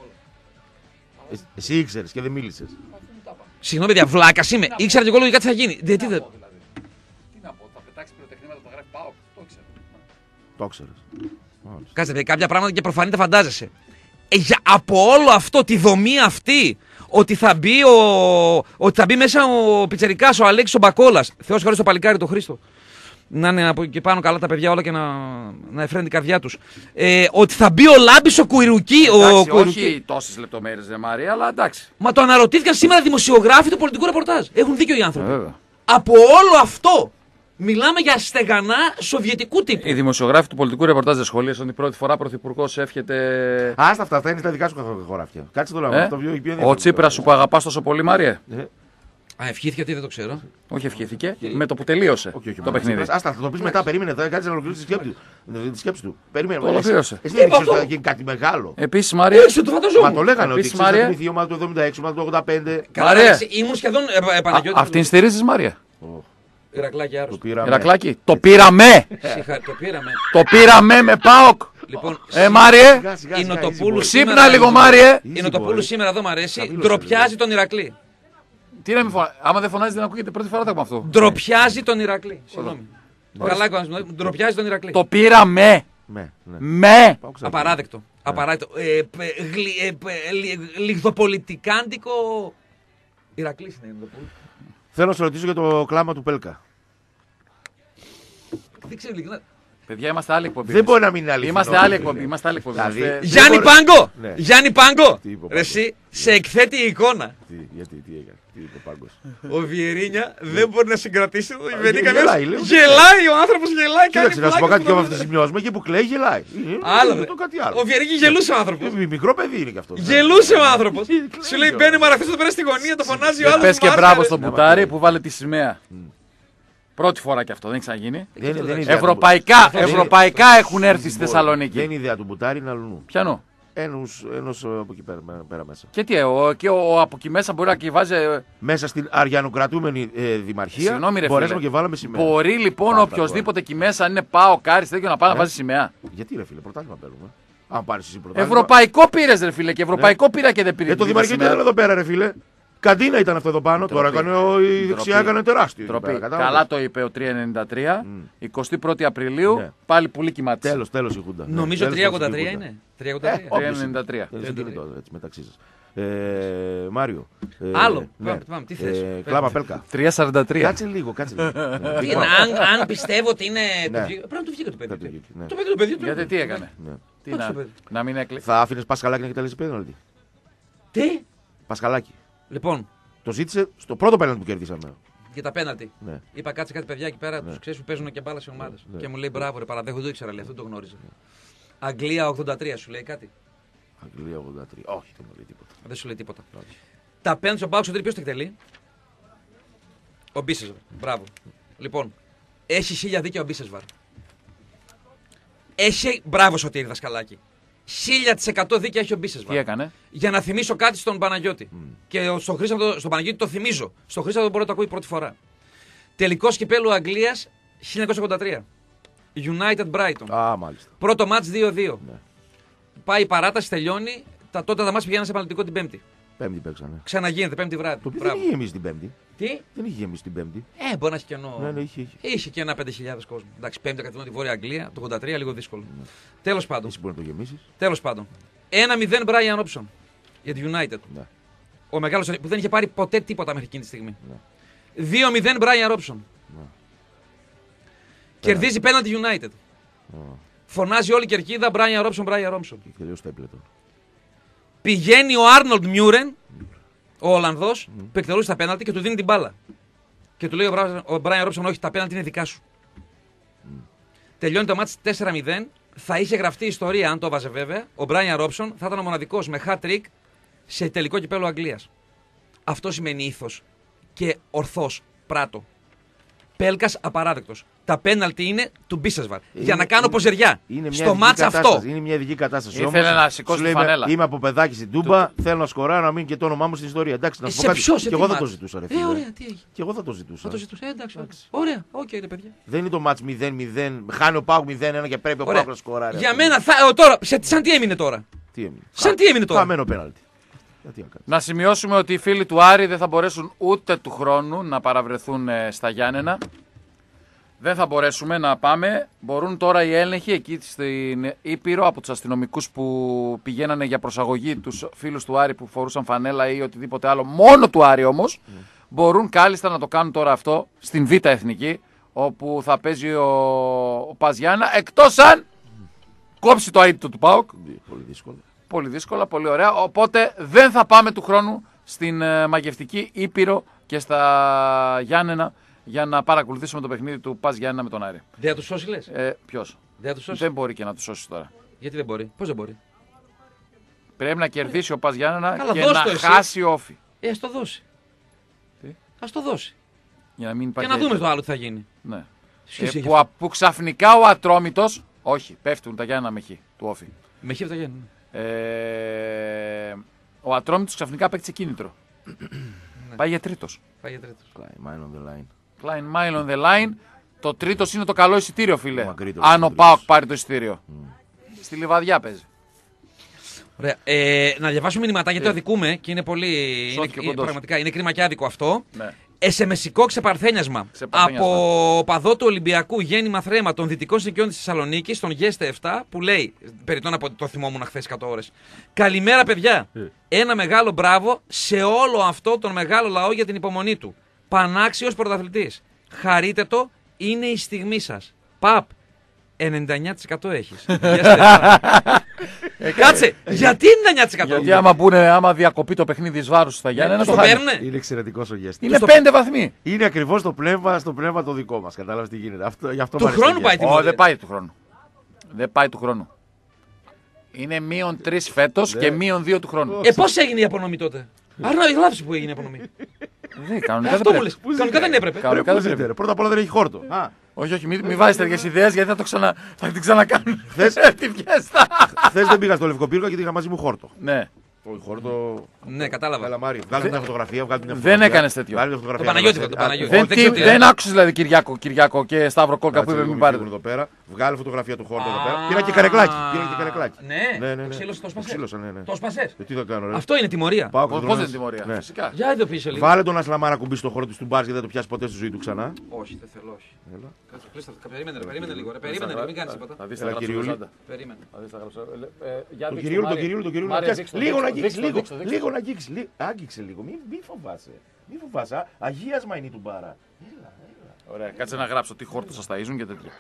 Ε, εσύ ήξερες και δεν μίλησες. Συγγνώμη, παιδιά, βλάκα είμαι. Ήξερα και εγώ λογικά τι θα γίνει. Γιατί δεν. Τι να πω, θα πετάξει πυροτεχνήματα που θα γράφει ΠΑΟΚ. Το ήξερα. Το ήξερες. Μάλιστα. Κάτσε, παιδιά, κάποια πράγματα και προφανή τα φαντάζεσαι. Ε, για, από όλο αυτό, τη δομή αυτή, ότι θα μπει, ο, ότι θα μπει μέσα ο πιτσερικάς, ο Αλέξης ο Μπακόλας. Θεός χωρίς το παλικάρι, το Χρήστο. Να είναι από εκεί πάνω καλά τα παιδιά όλα και να, να εφραίνουν την καρδιά τους. Ε, ότι θα μπει ο Λάμπης ο Κουιρουκή. Ο Εντάξει, Κουιρουκή. όχι τόσες λεπτομέρειες, ρε Μαρία, αλλά εντάξει. Μα το αναρωτήθηκαν σήμερα δημοσιογράφοι του πολιτικού ρεπορτάζ. Έχουν δίκιο οι άνθρωποι. Βέβαια. Από όλο αυτό μιλάμε για στεγανά σοβιετικού τύπου. Οι δημοσιογράφοι του πολιτικού ρεπορτάζ δεν σχολίασαν την πρώτη φορά πρωθυπουργός εύχεται. Άστα αυτά, αυτά είναι στα δικά σου χωράφια. Κάτσε το να Ε? αυτό πιο πιο Ο ενδιαφέρον. Τσίπρας σου που αγαπάς τόσο πολύ, Μαρία. Ε, Α, ευχήθηκε ότι δεν το ξέρω. Όχι ευχήθηκε, με το που τελείωσε όχι, όχι, το μα, παιχνίδι. Τσίπρας. Άστα, θα το πει μετά. Περίμενε, θα κάτσε να ολοκληρώσει τη σκέψη του. Τη σκέψη του. Περίμενε. Το ολοκλήρωσε. Εσύ δεν Είπα ήξερες ότι αυτό. θα γίνει κάτι μεγάλο. Επίσης, Μαρία. Έτσι, το Μα φανταζόμουν. το λέγανε ότι Επίσης, ξέρεις, θα Μαρία. θυμηθεί η ομάδα του εβδομήντα έξι, η ομάδα του ογδόντα πέντε. Καλά, Μαρία. εντάξει, ήμουν σχεδόν ε, ε, Παναγιώτη. Αυτήν στηρίζεις, Μαρία. Ηρακλάκι Το άρρωστο. πήραμε. Ηρακλάκι. Το πήραμε! Συγχα- Το πήραμε. Το πήραμε με ΠΑΟΚ! Λοιπόν, Ε, Μάριε! Σιγά, σιγά, η σιγά, Νοτοπούλου easy boy. σήμερα- Ξύπνα λίγο, Μάριε! Η Νοτοπούλου σήμερα εδώ μ' αρέσει. Χαμήλωσε, Ντροπιάζει δηλαδή. τον Ηρακλή. Τι να μην φωνάζει, άμα δεν φωνάζει δεν ακούγεται πρώτη φορά το έχουμε αυτό. Ντροπιάζει τον Ηρακλή. Συγγνώμη. Καλά, εικόνα. Ντροπιάζει τον Ηρακλή. Το πήραμε! Με. Ναι. Με. Απαράδεκτο. Απαράδεκτο. Ε, ε, γλυ, ε, ε, λι, λιγδοπολιτικάντικο. Ηρακλής είναι λιγδοπολ. Θέλω να σε ρωτήσω για το κλάμα του Πέλκα. Δεν ξέρω ειλικρινά. Παιδιά, είμαστε άλλη εκπομπή. Δεν μπορεί να μην είναι αληθινό. Είμαστε άλλη εκπομπή. Είμαστε άλλη εκπομπή. Δηλαδή, Είμαστε- Γιάννη μπορεί- Πάγκο! Ναι. Γιάννη Πάγκο! Τι είπε ο Ρε Πάγκος? εσύ, σε εκθέτει η εικόνα. Τι, γιατί, τι έκανε, τι είπε ο Πάγκος. Ο Βιερίνια δεν μπορεί να συγκρατήσει το Βιερίνια γελάει, καμία. λέω. Γελάει ο άνθρωπος, γελάει. Κάνει Κοίταξε, να σου πω πλάκα κάτι και στον από αυτό το σημειώσμα εκεί που κλαίει γελάει. Άλλο. Είναι ρε. το κάτι άλλο. Ο Βιερίνια γελούσε ο άνθρωπος. Ε, Μικρό παιδί είναι κι αυτό. Γελούσε ο άνθρωπος. Κλαίει Σου λέει ο μπαίνει μαραθής εδώ πέρα στη γωνία, το φωνάζει ο Δεν άλλος. πες και «Μάρκα, μπράβο ρε». στον Μπουτάρη που βάλε τη σημαία. Πρώτη φορά και αυτό, δεν έχει ξαναγίνει. Δεν είναι- δεν είναι ιδέα του- Ευρωπαϊκά, δεν είναι- ευρωπαϊκά έχουν έρθει στη Δεν Θεσσαλονίκη. είναι ιδέα του Μπουτάρη, είναι αλλού. Πιανού. Ένος, ένος ε, από εκεί πέρα, πέρα μέσα. Και τι, ο, και ο, από εκεί μέσα μπορεί να κυβάζει. ε, Μέσα στην αριανοκρατούμενη ε, δημαρχία Συγγνώμη, ρε μπορέσαμε φίλε. και βάλαμε σημαία. Μπορεί λοιπόν Πάντα οποιοδήποτε εκεί μέσα, αν είναι πάω, κάρι, τέτοιο να πάει να Ε. βάζει σημαία. Γιατί ρε φίλε, πρωτάθλημα παίρνουμε. Αν πάρει εσύ πρωτάθλημα. Ευρωπαϊκό πήρε, ρε φίλε, και ευρωπαϊκό πήρα και δεν πήρε. Ε, το την δημαρχείο σημαία. ήταν εδώ πέρα, ρε φίλε. Καντίνα ήταν αυτό εδώ πάνω. Τώρα έκανε ο- η δεξιά Ντροπή. έκανε τεράστιο. εκεί Ντροπή. πέρα, κατάλαβες. Καλά το είπε ο τρία ενενήντα τρία. εικοστή πρώτη Απριλίου, Ναι. πάλι πολύ κοιμάτισε. Τέλος, τέλος η Χούντα. Νομίζω Τέλος, τρία τέλος η ογδόντα τρία Χούντα. είναι. τρία ογδόντα τρία. Ε, τρία ενενήντα τρία. Ε, δεν γίνεται τώρα, έτσι, μεταξύ σας. Ε, Μάριο. ε, Άλλο. ναι. Πάμε, πάμε, τι θες. Ε, Κλάμα Πέλκα. τρία σαράντα τρία. Κάτσε λίγο, κάτσε λίγο. Ναι, Τι λοιπόν, είναι, αν, αν πιστεύω ότι είναι. Ναι. το βγήκε- Πρέπει να του βγήκε το παιδί. θα το βγει, ναι. Το παιδί, το παιδί. το Γιατί παιδί. τι έκανε. Ναι. Τι Κάτσε να, το παιδί. να μην έκλεισε. Θα άφηνες Πασχαλάκη να εκτελέσει πέναλτι. Τι. Πασχαλάκη. Λοιπόν, Το ζήτησε στο πρώτο πέναλτι που κερδίσαμε. για τα πέναλτι. Ναι. Είπα κάτσε κάτι παιδιά εκεί πέρα, Ναι. του ξέρει που παίζουν και μπάλα σε ομάδε. Ναι. Και μου λέει μπράβο, ρε παραδέχομαι, δεν το ήξερα, λέει, αυτό το γνώριζα. Αγγλία ογδόντα τρία σου λέει κάτι. Αγγλία ογδόντα τρία. Όχι, δεν μου λέει τίποτα. Δεν σου λέει τίποτα. Τα πέναλτι στον Πάο Ξωτήρη ποιο το εκτελεί. Ο Μπίσεσβαρ. Μπράβο. Λοιπόν, έχει χίλια δίκαια ο Μπίσεσβαρ. Έχει. Μπράβο, Σωτήρη δασκαλάκι. χίλια τοις εκατό δίκαια έχει ο Μπίσεσβαρ. Τι έκανε. Για να θυμίσω κάτι στον Παναγιώτη. Και στον Χρήστο, στον Παναγιώτη το θυμίζω. Στον Χρήστο δεν μπορεί να το ακούει πρώτη φορά. Τελικός κυπέλου Αγγλίας χίλια εννιακόσια ογδόντα τρία. United Brighton. Α, μάλιστα. Πρώτο μάτς δύο δύο. Ναι. Πάει η παράταση, τελειώνει. Τα τότε τα μάτς πηγαίνουν σε επαναληπτικό την Πέμπτη. Πέμπτη παίξανε. Ξαναγίνεται, Πέμπτη βράδυ. Το οποίο Μπράβο. δεν είχε γεμίσει την Πέμπτη. Τι? Δεν είχε γεμίσει την Πέμπτη. Ε, μπορεί να έχει κενό. Ναι, ναι, είχε. είχε. Είχε και ένα πέντε χιλιάδες κόσμο. Εντάξει, Πέμπτη κατεβαίνω τη Βόρεια Αγγλία, το ογδόντα τρία λίγο δύσκολο. Τέλος πάντων. Εσύ μπορεί να το γεμίσει. Τέλος πάντων. ένα μηδέν Brian Robson για τη United. Ναι. Ο μεγάλος που δεν είχε πάρει ποτέ τίποτα μέχρι εκείνη τη στιγμή. Ναι. δύο μηδέν Brian Robson. Ναι. Κερδίζει πέναντι United. Φωνάζει όλη η κερκίδα Brian Robson, Brian Robson. Και τελείωσε το έπλετο. Πηγαίνει ο Άρνολντ Μιούρεν, ο Ολλανδός, που εκτελούσε τα πέναλτι και του δίνει την μπάλα. Και του λέει ο Μπρα- ο Brian Robson: όχι, τα πέναλτι είναι δικά σου. Τελειώνει το μάτς τέσσερα μηδέν. Θα είχε γραφτεί η ιστορία, αν το έβαζε βέβαια. Ο Brian Robson θα ήταν ο μοναδικός με hat-trick σε τελικό κυπέλλο Αγγλίας. Αυτό σημαίνει ήθος και ορθός πράτο. Πέλκας απαράδεκτος. Τα πέναλτι είναι του Μπίσεσβαρ. Για να κάνω είναι- ποζεριά. Είναι μια Στο ειδική μάτς αυτό. κατάσταση. Είναι μια ειδική κατάσταση. Ήθελε όμως, να σηκώσει σου τη λέει, φανέλα. Είμαι από παιδάκι στην Τούμπα, θέλω να σκοράρω να μείνει και το όνομά μου στην ιστορία. Εντάξει, να Ε, σου πω σε κάτι. ποιο, σε Και τι εγώ θα μάτς? το ζητούσα, ρε Ε, φίλε. ωραία, τι έχει. Και εγώ θα το ζητούσα. Θα το ζητούσα. Ε, εντάξει, ωραία. Ωραία, οκ, ρε παιδιά. Δεν είναι το μάτς μηδέν μηδέν. Χάνει ο Πάουκ μηδέν ένα και πρέπει ο Ωραία. Πάουκ να σκοράρει. Για ας πούμε. μένα, θα, ε, τώρα, σε, σαν τι έμεινε τώρα. Τι έμεινε. Σαν τι έμεινε τώρα. Χαμένο πέναλτι. Γιατί να κάνεις. Να σημειώσουμε ότι οι φίλοι του Άρη δεν θα μπορέσουν ούτε του χρόνου να παραβρεθούν ε, στα Γιάννενα. Δεν θα μπορέσουμε να πάμε. Μπορούν τώρα οι έλεγχοι εκεί στην Ήπειρο από τους αστυνομικούς που πηγαίνανε για προσαγωγή τους φίλους του Άρη που φορούσαν φανέλα ή οτιδήποτε άλλο, μόνο του Άρη όμως, mm. μπορούν κάλλιστα να το κάνουν τώρα αυτό στην Β' Εθνική, όπου θα παίζει ο, ο Πας Γιάννενα, εκτός αν κόψει το αίτητο του ΠΑΟΚ. Πολύ δύσκολο. Πολύ δύσκολα, πολύ ωραία. Οπότε δεν θα πάμε του χρόνου στην ε, μαγευτική Ήπειρο και στα Γιάννενα για να παρακολουθήσουμε το παιχνίδι του Πας Γιάννενα με τον Άρη. Δεν θα του σώσει, λε. Ε, ποιος? Δεν θα του σώσει. Δεν μπορεί και να του σώσει τώρα. Γιατί δεν μπορεί. Πώ δεν μπορεί. Πρέπει να κερδίσει ο Πας Γιάννενα Καλά, και δώσ' να το εσύ. χάσει όφη. Ε, α το δώσει. Τι? Α το δώσει. Για να μην Και υπάρχει. να δούμε το άλλο τι θα γίνει. Ναι. Σχέση Ε, έχει που, α- που ξαφνικά ο Ατρόμητος. Όχι, πέφτουν τα Γιάννενα με χ του όφη. Με χέρι τα γέννη. Ε, ο Ατρόμητος ξαφνικά απέκτησε κίνητρο. Πάει για τρίτος. Πάει για τρίτο. Mine on the line. Klein mile on the line. Το τρίτο είναι το καλό εισιτήριο, φίλε. Μακρύτερο Αν ο εισιτήριο. Πάοκ πάρει το εισιτήριο. Στη Λιβαδιά παίζει. Ωραία. Ε, να διαβάσουμε μηνυματάκια γιατί Τι? το αδικούμε και είναι πολύ. Σώθηκε Είναι, κοντός. πραγματικά είναι κρίμα και άδικο αυτό. Ναι. Εσεμεσικό ξεπαρθένιασμα. Από παδό του Ολυμπιακού γέννημα θρέμα των δυτικών συνοικιών της Θεσσαλονίκης, τον Γέστε επτά, που λέει, περιττό να πω ότι το θυμόμουν χθες εκατό ώρες. Καλημέρα, παιδιά. Yeah. Ένα μεγάλο μπράβο σε όλο αυτό τον μεγάλο λαό για την υπομονή του. Πανάξιος πρωταθλητής. Χαρείτε το, είναι η στιγμή σας. Παπ. ενενήντα εννιά τοις εκατό έχεις. Κάτσε, γιατί ενενήντα εννιά τοις εκατό? Γιατί άμα, πούνε, άμα διακοπεί το παιχνίδι της Βάρους στα Γιάννενα, το παίρνουνε. Είναι εξαιρετικός ο Γέστη. Είναι πέντε βαθμοί. Είναι ακριβώς το πνεύμα, στο πνεύμα το δικό μας. Κατάλαβες τι γίνεται. Αυτό, γι' αυτό του χρόνου πάει την Όχι, δεν πάει του χρόνου. Δεν πάει του χρόνου. Είναι μείον τρεις φέτος και μείον δύο του χρόνου. Ε, πώς έγινε η απονομή τότε? Άρα να λάθος που έγινε η απονομή. Δεν, κανονικά αυτό μου λες. Κανονικά δεν έπρεπε. Κανονικά δεν έπρεπε. Πρώτα απ' όλα δεν έχει χόρτο. Όχι, όχι, μην μη βάζετε τέτοιες ιδέες γιατί θα, το ξανα... θα την ξανακάνουν. Χθες τη φιέστα. Χθες δεν πήγα στο Λευκό Πύργο γιατί είχα μαζί μου χόρτο. Ναι. Το χόρτο. Ναι, κατάλαβα. Καλαμάρι. Βγάλε μια φωτογραφία, βγάλε μια φωτογραφία. Δεν έκανες τέτοιο. Το Παναγιώτη. Το Παναγιώτη. Δεν, τι, δεν άκουσες δηλαδή Κυριάκο, Κυριάκο και Σταύρο Κόλκα που είπε μην πάρετε. Εδώ πέρα. Βγάλε φωτογραφία του χόρτο εδώ πέρα. Πήρα και καρεκλάκι. Πήρα και καρεκλάκι. Ναι, ναι. Το σπασές. Τι θα κάνω, ρε. Αυτό είναι τιμωρία. Πώς είναι τιμωρία? Φυσικά. Για ειδοποιήσε λίγο. Βάλε τον Ασλαμάρα κουμπί στο χώρο της του μπάρ και δεν το πιάσει ποτέ στη ζωή του ξανά. Όχι, δεν θέλω, όχι. Περίμενε, περίμενε λίγο. Περίμενε, μην κάνεις τίποτα. Θα δεις τα γράψω. Περίμενε. Το Κυριούλου, το Κυριούλου, το Κυριούλου. Λίγο να αγγίξει, λίγο. Λίγο να αγγίξει. Άγγιξε λίγο. Μην φοβάσαι. Μην φοβάσαι. Αγίασμα είναι η τουμπάρα. Έλα, έλα. Ωραία, κάτσε να γράψω τι χόρτο σας ταΐζουν και τέτοια.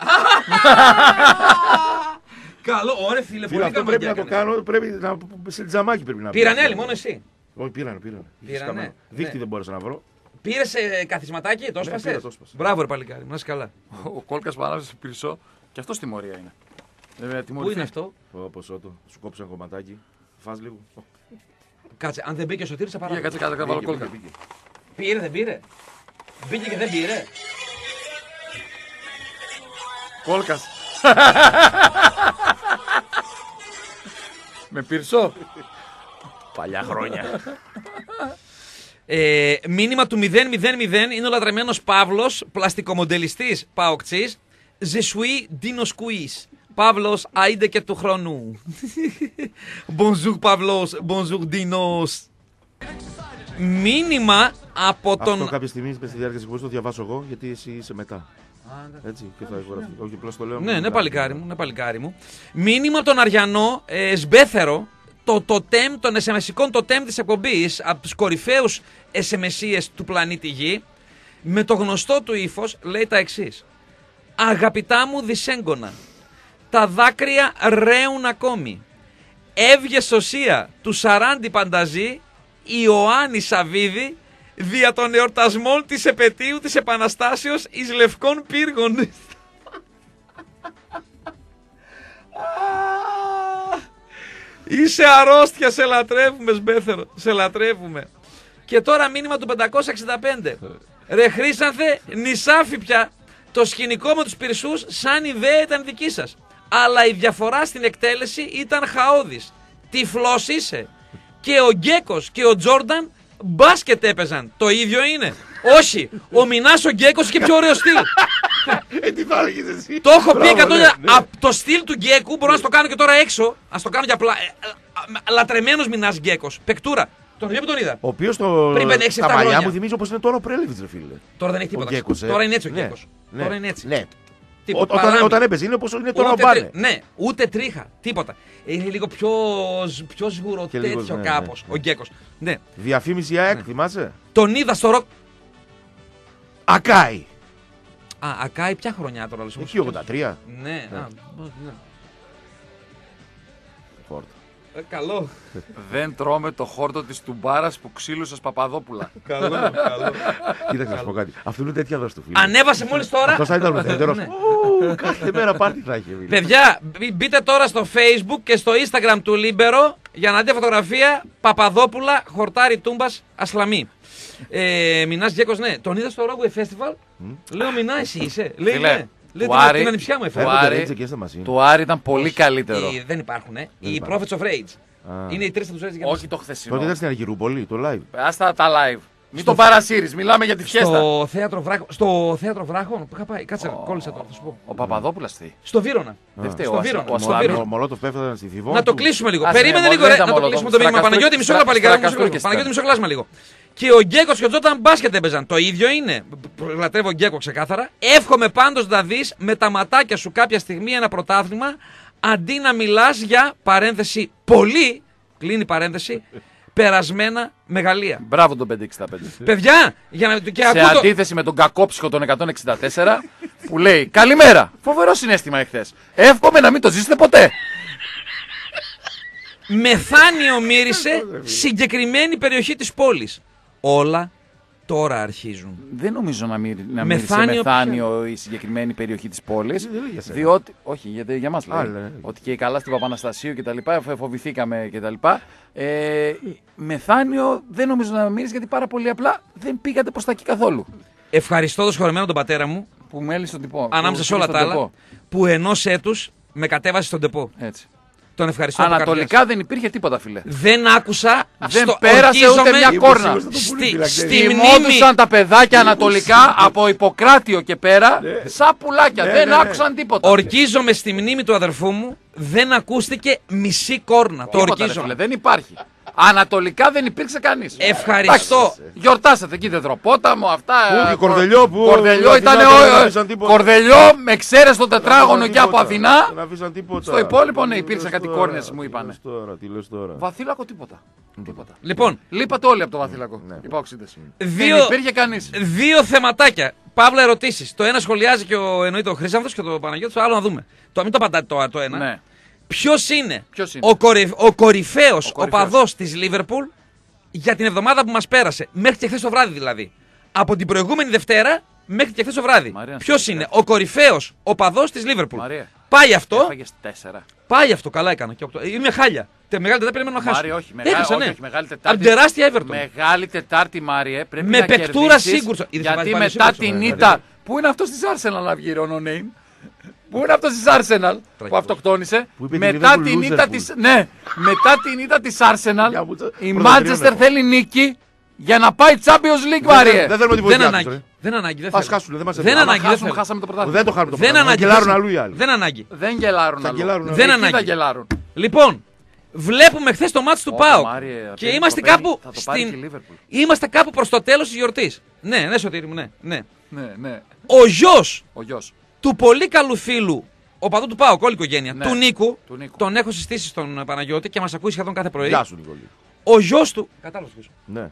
Καλό, ωραία φίλε, πολύ αυτό πρέπει να το κάνω, πρέπει να σε τζαμάκι πρέπει να πει. Πήρανε άλλοι, μόνο εσύ. Όχι, πήρανε, πήρανε. Πήρανε. Δίχτυ δεν μπόρεσα να βρω. Πήρες καθισματάκι, το έσπασες? Μπράβο ρε παλικάρι, να είσαι καλά. Ο Κόλκας παράδοσε πυρσό και αυτό τιμωρία είναι. Πού είναι αυτό? Πόσο το, σου κόψε ένα κομματάκι, φας λίγο. Κάτσε, αν δεν μπήκε ο Σωτήρης θα παράδει. Κάτσε, κάτσε, κάτσε, βάλω Κόλκα. Πήρε, δεν πήρε? Μπήκε και δεν πήρε. Κόλκας. Με πυρσό. Παλιά χρόνια. Ε, μήνυμα του μηδέν μηδέν μηδέν είναι ο λατρεμένος Παύλος, πλαστικομοντελιστής Παοκτσής. Je suis Dino Squeeze. Παύλος, αΐντε και του χρόνου. Bonjour Παύλος, bonjour Dinos. Μήνυμα από τον... Αυτό κάποια στιγμή στη διάρκεια της εκπομπής το διαβάσω εγώ, γιατί εσύ είσαι μετά. Έτσι και θα εγγραφεί. Όχι, απλώς το λέω. Ναι, ναι, παλικάρι μου, ναι, παλικάρι μου. Μήνυμα από τον Αριανό, ε, Σμπέθερο, το τοτέμ των εσεμεσικών τοτέμ της εκπομπής, από τους κορυφαίους εσεμεσίες του πλανήτη Γη, με το γνωστό του ύφος, λέει τα εξής. Αγαπητά μου δυσέγγωνα, τα δάκρυα ρέουν ακόμη. Έβγε σωσία του Σαράντι Πανταζή, Ιωάννη Σαββίδη, δια των εορτασμών της επετείου της Επαναστάσεως εις Λευκών Πύργων. Είσαι αρρώστια, σε λατρεύουμε Σμπέθερο, σε λατρεύουμε. Και τώρα μήνυμα του πεντακόσια εξήντα πέντε. Ρε Χρήσανθε, νησάφι πια. Το σκηνικό με τους πυρσούς σαν ιδέα ήταν δική σας. Αλλά η διαφορά στην εκτέλεση ήταν χαόδης. Τυφλός είσαι. Και ο Γκέκος και ο Τζόρνταν μπάσκετ έπαιζαν. Το ίδιο είναι. Όχι. Ο Μινάς ο Γκέκος και πιο ωραίο στυλ. Ε, τι θα έλεγες εσύ. Το έχω πει εκατό. Από το στυλ του Γκέκου μπορώ να στο κάνω και τώρα έξω. Ας το κάνω για απλά. Λατρεμένος Μινάς Γκέκος. Πεκτούρα. Τον ίδιο που τον είδα. Ο οποίος το... Πριν πέντε έξι τα μαλλιά χρόνια μου θυμίζει όπως είναι τώρα ο Πρέλεβιτς, ρε φίλε. Τώρα δεν έχει τίποτα. Γκέκος, ε. Τώρα είναι έτσι ο Ναι, Γκέκος. ναι, Τώρα είναι έτσι. Ναι. Τίποτα, Όταν, παράμει. όταν έπαιζε είναι όπως είναι τώρα ο Ούτε Μπάνε. τρι- Ναι, ούτε τρίχα. Τίποτα. Είναι λίγο πιο, πιο σγουρό Και λίγο, τέτοιο ναι, κάπως ναι, ο Γκέκος. Ναι. Διαφήμιση ΑΕΚ, θυμάσαι. Τον είδα στο ροκ. Ακάι. Α, Ακάι ποια χρονιά τώρα λες. Εκεί ογδόντα τρία. Ναι, α, ναι. Χόρτο. Ε, καλό. Δεν τρώμε το χόρτο της τουμπάρας που ξύλουσες Παπαδόπουλα. Καλό, καλό. Κοίταξε να σου πω κάτι. Αυτό είναι τέτοια δόση του φίλου. Ανέβασε μόλις τώρα. Αυτό θα ήταν ο δεύτερος. Ναι. Κάθε μέρα πάρτι θα έχει. Παιδιά, μπ- μπείτε τώρα στο Facebook και στο Instagram του Λίμπερο για να δείτε φωτογραφία Παπαδόπουλα, χορτάρι τούμπας, Ασλαμή. Ε, Μινάς Γκέκος, ναι. Τον είδα στο Rogway Festival. Λέω Μινά, εσύ είσαι. Λέει Φίλε, ναι. Λέει του την- Άρη- την ανιψιά μου του έφερε. Άρη- Άρη. Και μαζί. Το Άρη ήταν πολύ καλύτερο. Οι- δεν υπάρχουν, ε. Οι υπάρχουν. Prophets of Rage. Α. Είναι οι τρεις από τους Rage. Όχι το Τότε χθεσινό. ήταν στην Αργυρούπολη, το live. Άστα τα live. Μην τον παρασύρεις, μιλάμε για τη φιέστα. Στο θέατρο, βράχο, στο θέατρο Βράχων που είχα πάει. Κάτσε, κόλλησα τώρα, θα σου πω. Ο Παπαδόπουλας τι. Στο Βύρωνα. Δεν φταίει στο ο Βύρωνα, Ασλα- ο στο Ασλαμής. Βύρωνα. Ο Μολότοφ πέφτανε στη Θηβό. Να το κλείσουμε λίγο. Άσε, Περίμενε ναι, λίγο, δεν ρε. ήταν Να το μόνο κλείσουμε το- το μήνυμα. στρακαστού- Παναγιώτη, μισό στρα- λεπτό παλικάρι. στρακαστού μισό λεπτό. και Παναγιώτη, μισό κλάσμα λίγο. Και ο Γκέκο και ο Τζόρνταν μπάσκετ έπαιζαν. Το ίδιο είναι. Λατρεύω Γκέκο ξεκάθαρα. Εύχομαι πάντως να δεις με τα ματάκια σου κάποια στιγμή ένα πρωτάθλημα αντί να μιλάς για παρένθεση πολύ, κλείνει παρένθεση, περασμένα μεγαλεία. Μπράβο τον πεντακόσια εξήντα πέντε. Παιδιά, για να και σε ακούω αντίθεση το... με τον κακόψυχο των εκατόν εξήντα τέσσερα που λέει καλημέρα. Φοβερό συναίσθημα εχθές. Εύχομαι να μην το ζήσετε ποτέ. Μεθάνιο μύρισε συγκεκριμένη περιοχή της πόλης. Όλα τώρα αρχίζουν. Δεν νομίζω να, μύρι, να μεθάνιο μύρισε μεθάνιο η συγκεκριμένη περιοχή της πόλης. Διότι, όχι, γιατί για μας λέει, Άρα, ότι και καλά στην Παπαναστασίου και τα λοιπά, φοβηθήκαμε και τα λοιπά. Ε, μεθάνιο δεν νομίζω να μύρισε γιατί πάρα πολύ απλά δεν πήγατε προς τα εκεί καθόλου. Ευχαριστώ το σχολεμένο τον πατέρα μου που με έλυσε τον τυπό. Ανάμεσα σε όλα τα άλλα, που ενός έτους με κατέβασε στον τεπό. Έτσι. Τον ευχαριστώ. Ανατολικά δεν υπήρχε τίποτα, φίλε. Δεν άκουσα. Δεν στο... πέρασε ούτε μια κόρνα. Στη, στη Θυμόντουσαν τα παιδάκια ανατολικά από Ιπποκράτιο και πέρα σαν πουλάκια. Ναι, δεν ναι, ναι. άκουσαν τίποτα. Ορκίζομαι στη μνήμη του αδερφού μου. Δεν ακούστηκε μισή κόρνα. Το ορκίζομαι. Δεν υπάρχει. Ανατολικά δεν υπήρξε κανείς. Ευχαριστώ. Γιορτάσατε εκεί Δεδροπόταμο, αυτά. Πού, Κορδελιό, που. Κορδελιό ήταν ο. Κορδελιό με εξαίρεση το τετράγωνο και από Αθηνά. Στο υπόλοιπο ναι, υπήρξαν κάτι κόρνες μου είπανε. Βαθύλακο τίποτα. Λοιπόν, λείπατε όλοι από το Βαθύλακο. Υπόξητες. Δύο, δεν υπήρχε κανείς. Δύο θεματάκια. Παύλα, ερωτήσεις. Το ένα σχολιάζει και ο, εννοείται ο Χρυσάνθος και το Παναγιώτης, το άλλο να δούμε. Το μην το απαντάτε το, το ένα. Ναι. Ποιος είναι, Ποιος είναι ο, κορυ... ο κορυφαίος ο οπαδός της Λίβερπουλ για την εβδομάδα που μας πέρασε, μέχρι και χθες το βράδυ δηλαδή. Από την προηγούμενη Δευτέρα μέχρι και χθες το βράδυ. Ποιος είναι ο κορυφαίος οπαδός της Λίβερπουλ. Πάει αυτό. Έφαγες τέσσερα. Πάει αυτό, καλά έκανα. Και οκτώ. Είμαι χάλια. Τε, μεγάλη Τετάρτη περιμένω να χάσω. Μάρι, όχι, μεγάλη, Έχασα, όχι, ναι. όχι, μεγάλη Τετάρτη. Από την τεράστια Everton. Μεγάλη Τετάρτη, Μάριε, πρέπει με να παικτούρα κερδίσεις, Σίγκουρσον. Γιατί μετά την ήττα. Πού είναι αυτός της Arsenal να βγει, Ρόνο Νέιν. Πού είναι αυτός της Arsenal που αυτοκτόνησε. Μετά την ήττα της. Ναι, μετά την ήττα της Arsenal η Manchester θέλει νίκη για να πάει Champions League, Μάριε. Δεν θέλουμε τη βοήθεια τους. Δεν ανάγκη. Δεν θα χάσουν. Δεν, δεν ανάγκη. Δεν χάσουμε, χάσαμε το πρωτάθλημα. Δεν το χάνουμε το πρωτάθλημα. Δεν γελάρουν αλλού οι άλλοι. Δεν ανάγκη. Δεν γελάρουν αλλού. Δεν ανάγκη. Λοιπόν, βλέπουμε χθες το μάτς του ΠΑΟΚ και είμαστε κάπου, στην... είμαστε κάπου προς το τέλος της γιορτής. Ναι, ναι, Σωτήρη μου, ναι, ναι. ναι, ναι. Ο γιος, Ο γιος του πολύ καλού φίλου, ο παδού του ΠΑΟΚ, όλη η οικογένεια, ναι. του, Νίκου, του Νίκου, τον έχω συστήσει στον Παναγιώτη και μας ακούει σχεδόν κάθε πρωί. Γεια σου, Νικόλη. Ο γιος του. Κατάλαβα. Ναι.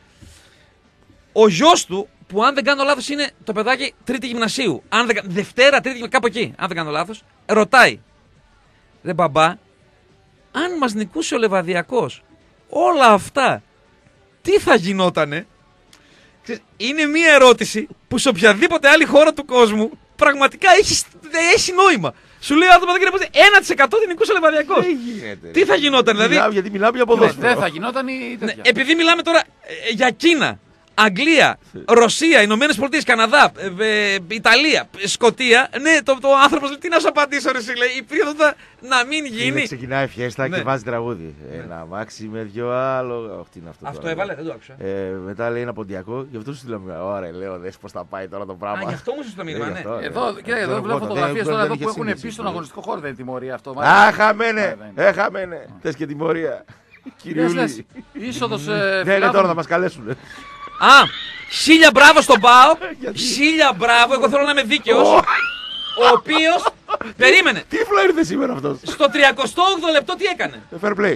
Ο γιος του, που αν δεν κάνω λάθος είναι το παιδάκι τρίτη γυμνασίου. Αν δεν... Δευτέρα, τρίτη, κάπου εκεί, αν δεν κάνω λάθος, ρωτάει. Ρε μπαμπά, αν μας νικούσε ο Λεβαδιακός, όλα αυτά, τι θα γινότανε. Είναι μια ερώτηση που σε οποιαδήποτε άλλη χώρα του κόσμου πραγματικά έχει, έχει νόημα. Σου λέει ο άνθρωπος ένα τοις εκατό την νικούσε ο Λεβαδιακός. Τι θα γινόταν, δηλαδή. Μιλάω, γιατί μιλάμε για ποδόσφαιρο. Δεν θα γινόταν η τέτοια. Ναι, επειδή μιλάμε τώρα ε, για Κίνα, Αγγλία, Ρωσία, Ηνωμένες Πολιτείες, Καναδά, ε, ε, Ιταλία, Σκωτία. Ναι, το, το άνθρωπος λέει τι να σου απαντήσω, ρε λέει. Η περίοδο να μην γίνει. Είναι, ξεκινάει φιέστα ναι. και βάζει τραγούδι. Ναι. Ένα αμάξι με δυο άλλο. Oh, τι είναι αυτό. Αυτό τώρα, έβαλε, δεν το άκουσα. Ε, μετά λέει ένα ποντιακό, γι' αυτό σου στείλαμε. Ωραία, λέω, δες πώς θα πάει τώρα το πράγμα. Α, γι' αυτό μου στο μήνυμα, ναι. Εδώ, κοίτα, εδώ βλέπω φωτογραφίες τώρα εδώ που έχουν πει στον αγωνιστικό χώρο. Δεν είναι τιμωρία αυτό. Α, χαμένε! Ε, χαμένε! Θες και τιμωρία. Κυριούλη. Είσοδος. Ναι, τώρα θα μας καλέσουν. Α, χίλια μπράβο στον ΠΑΟΚ. Χίλια μπράβο, εγώ θέλω να είμαι δίκαιος. Ο οποίος. Περίμενε. Τι ήρθε σήμερα αυτός. Στο τριακοστό όγδοο λεπτό τι έκανε. Fair play.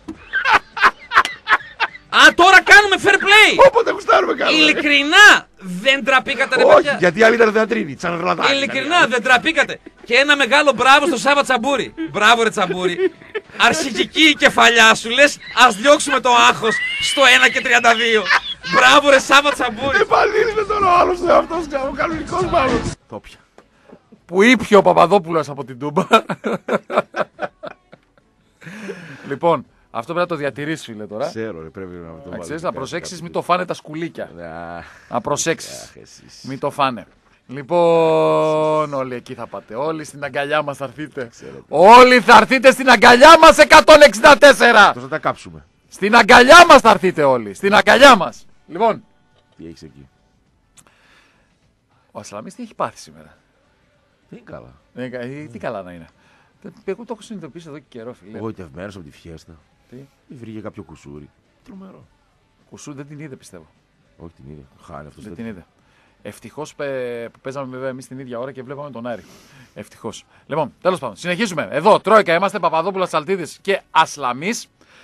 Α, τώρα κάνουμε fair play. Όποτε γουστάρουμε κάνουμε. Ειλικρινά δεν τραπήκατε, ρε παιδιά. παιδιά. Όχι, γιατί άλλοι ήταν θεατρίνοι. Τσαναρλατάκι. Ειλικρινά δεν τραπήκατε. Και ένα μεγάλο μπράβο στο Σάβα Τσαμπούρη. Μπράβο, ρε Τσαμπούρη. Αρχική η κεφαλιά σου, λες ας διώξουμε το άγχος στο ένα και τριάντα δύο. Μπράβο, ρε Σάβα Τσαμπούρη. Επανήλθε τώρα ο άλλος του εαυτός και ο κανονικός μάλλον. Το πια. Που ήπια ο Παπαδόπουλος από την Τούμπα. Λοιπόν, αυτό πρέπει να το διατηρήσεις, φίλε, τώρα. Ξέρω, ρε, πρέπει να το βάλεις. Να προσέξεις, μην το φάνε τα σκουλίκια. Να προσέξεις. Μην το φάνε. Λοιπόν, όλοι εκεί θα πάτε. Όλοι στην αγκαλιά μας θα έρθείτε. Όλοι θα έρθείτε στην αγκαλιά μας εκατόν εξήντα τέσσερα. Θα τα κάψουμε. Στην αγκαλιά μας θα έρθείτε όλοι. Στην αγκαλιά μας. Λοιπόν. Τι έχεις εκεί. Ο Ασλαμής τι έχει πάθει σήμερα. Τι καλά. Ε, τι καλά να είναι. Εγώ το έχω συνειδητοποιήσει εδώ και καιρό, φίλε. Εγωιτευμένος από τη φιέστα. Τι. Βρήκε κάποιο κουσούρι. Τρομερό. Κουσού δεν την είδε, πιστεύω. Όχι την είδε. Χάνει αυτό. Δεν την είδε. Ευτυχώς που παίζαμε βέβαια εμείς την ίδια ώρα και βλέπαμε τον Άρη. Ευτυχώς. Λοιπόν, τέλος πάντων, συνεχίζουμε. Εδώ, Τρόικα, είμαστε Παπαδόπουλος, Τσαλτίδης και Ασλαμής.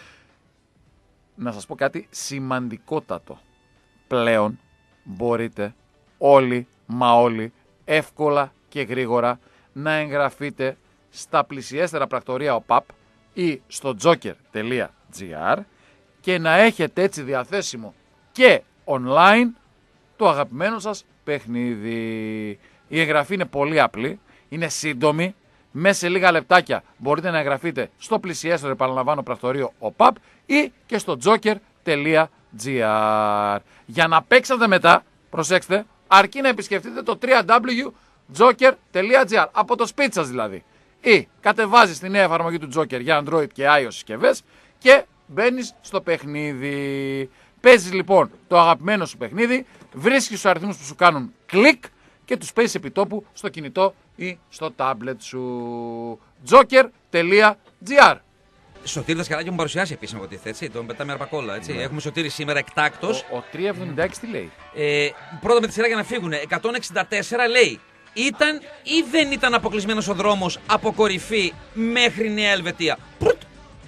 Να σας πω κάτι σημαντικότατο. Πλέον μπορείτε όλοι, μα όλοι, εύκολα και γρήγορα να εγγραφείτε στα πλησιέστερα πρακτορία ΟΠΑΠ ή στο τζόκερ τελεία τζι άρ και να έχετε έτσι διαθέσιμο και online το αγαπημένο σας παιχνίδι. Η εγγραφή είναι πολύ απλή, είναι σύντομη, μέσα σε λίγα λεπτάκια μπορείτε να εγγραφείτε στο πλησιέστερο, επαναλαμβάνω, πρακτορείο ΟΠΑΠ ή και στο τζόκερ τελεία τζι άρ. Για να παίξετε μετά, προσέξτε, αρκεί να επισκεφτείτε το double-u double-u double-u τελεία τζόκερ τελεία τζι άρ, από το σπίτι σας δηλαδή. Ή κατεβάζεις τη νέα εφαρμογή του Joker για Android και iOS συσκευές και μπαίνεις στο παιχνίδι. Παίζεις λοιπόν το αγαπημένο σου παιχνίδι, βρίσκεις τους αριθμούς που σου κάνουν κλικ και τους παίζεις επί τόπου στο κινητό ή στο τάμπλετ σου. τζόκερ τελεία τζι άρ. Σωτήρη Δασκαλάκη μου παρουσιάσει επίσημα υποτίθεται, έτσι. Τον πετάμε αρπακόλα, έτσι. Ναι. Έχουμε Σωτήρη σήμερα εκτάκτος. Ο, ο τριακόσια εβδομήντα έξι τι λέει? Ε, πρώτα με τη σειρά για να φύγουν. εκατόν εξήντα τέσσερα λέει. Ήταν ή δεν ήταν αποκλεισμένος ο δρόμος από κορυφή μέχρι Νέα Ελβετία? Πρωτ!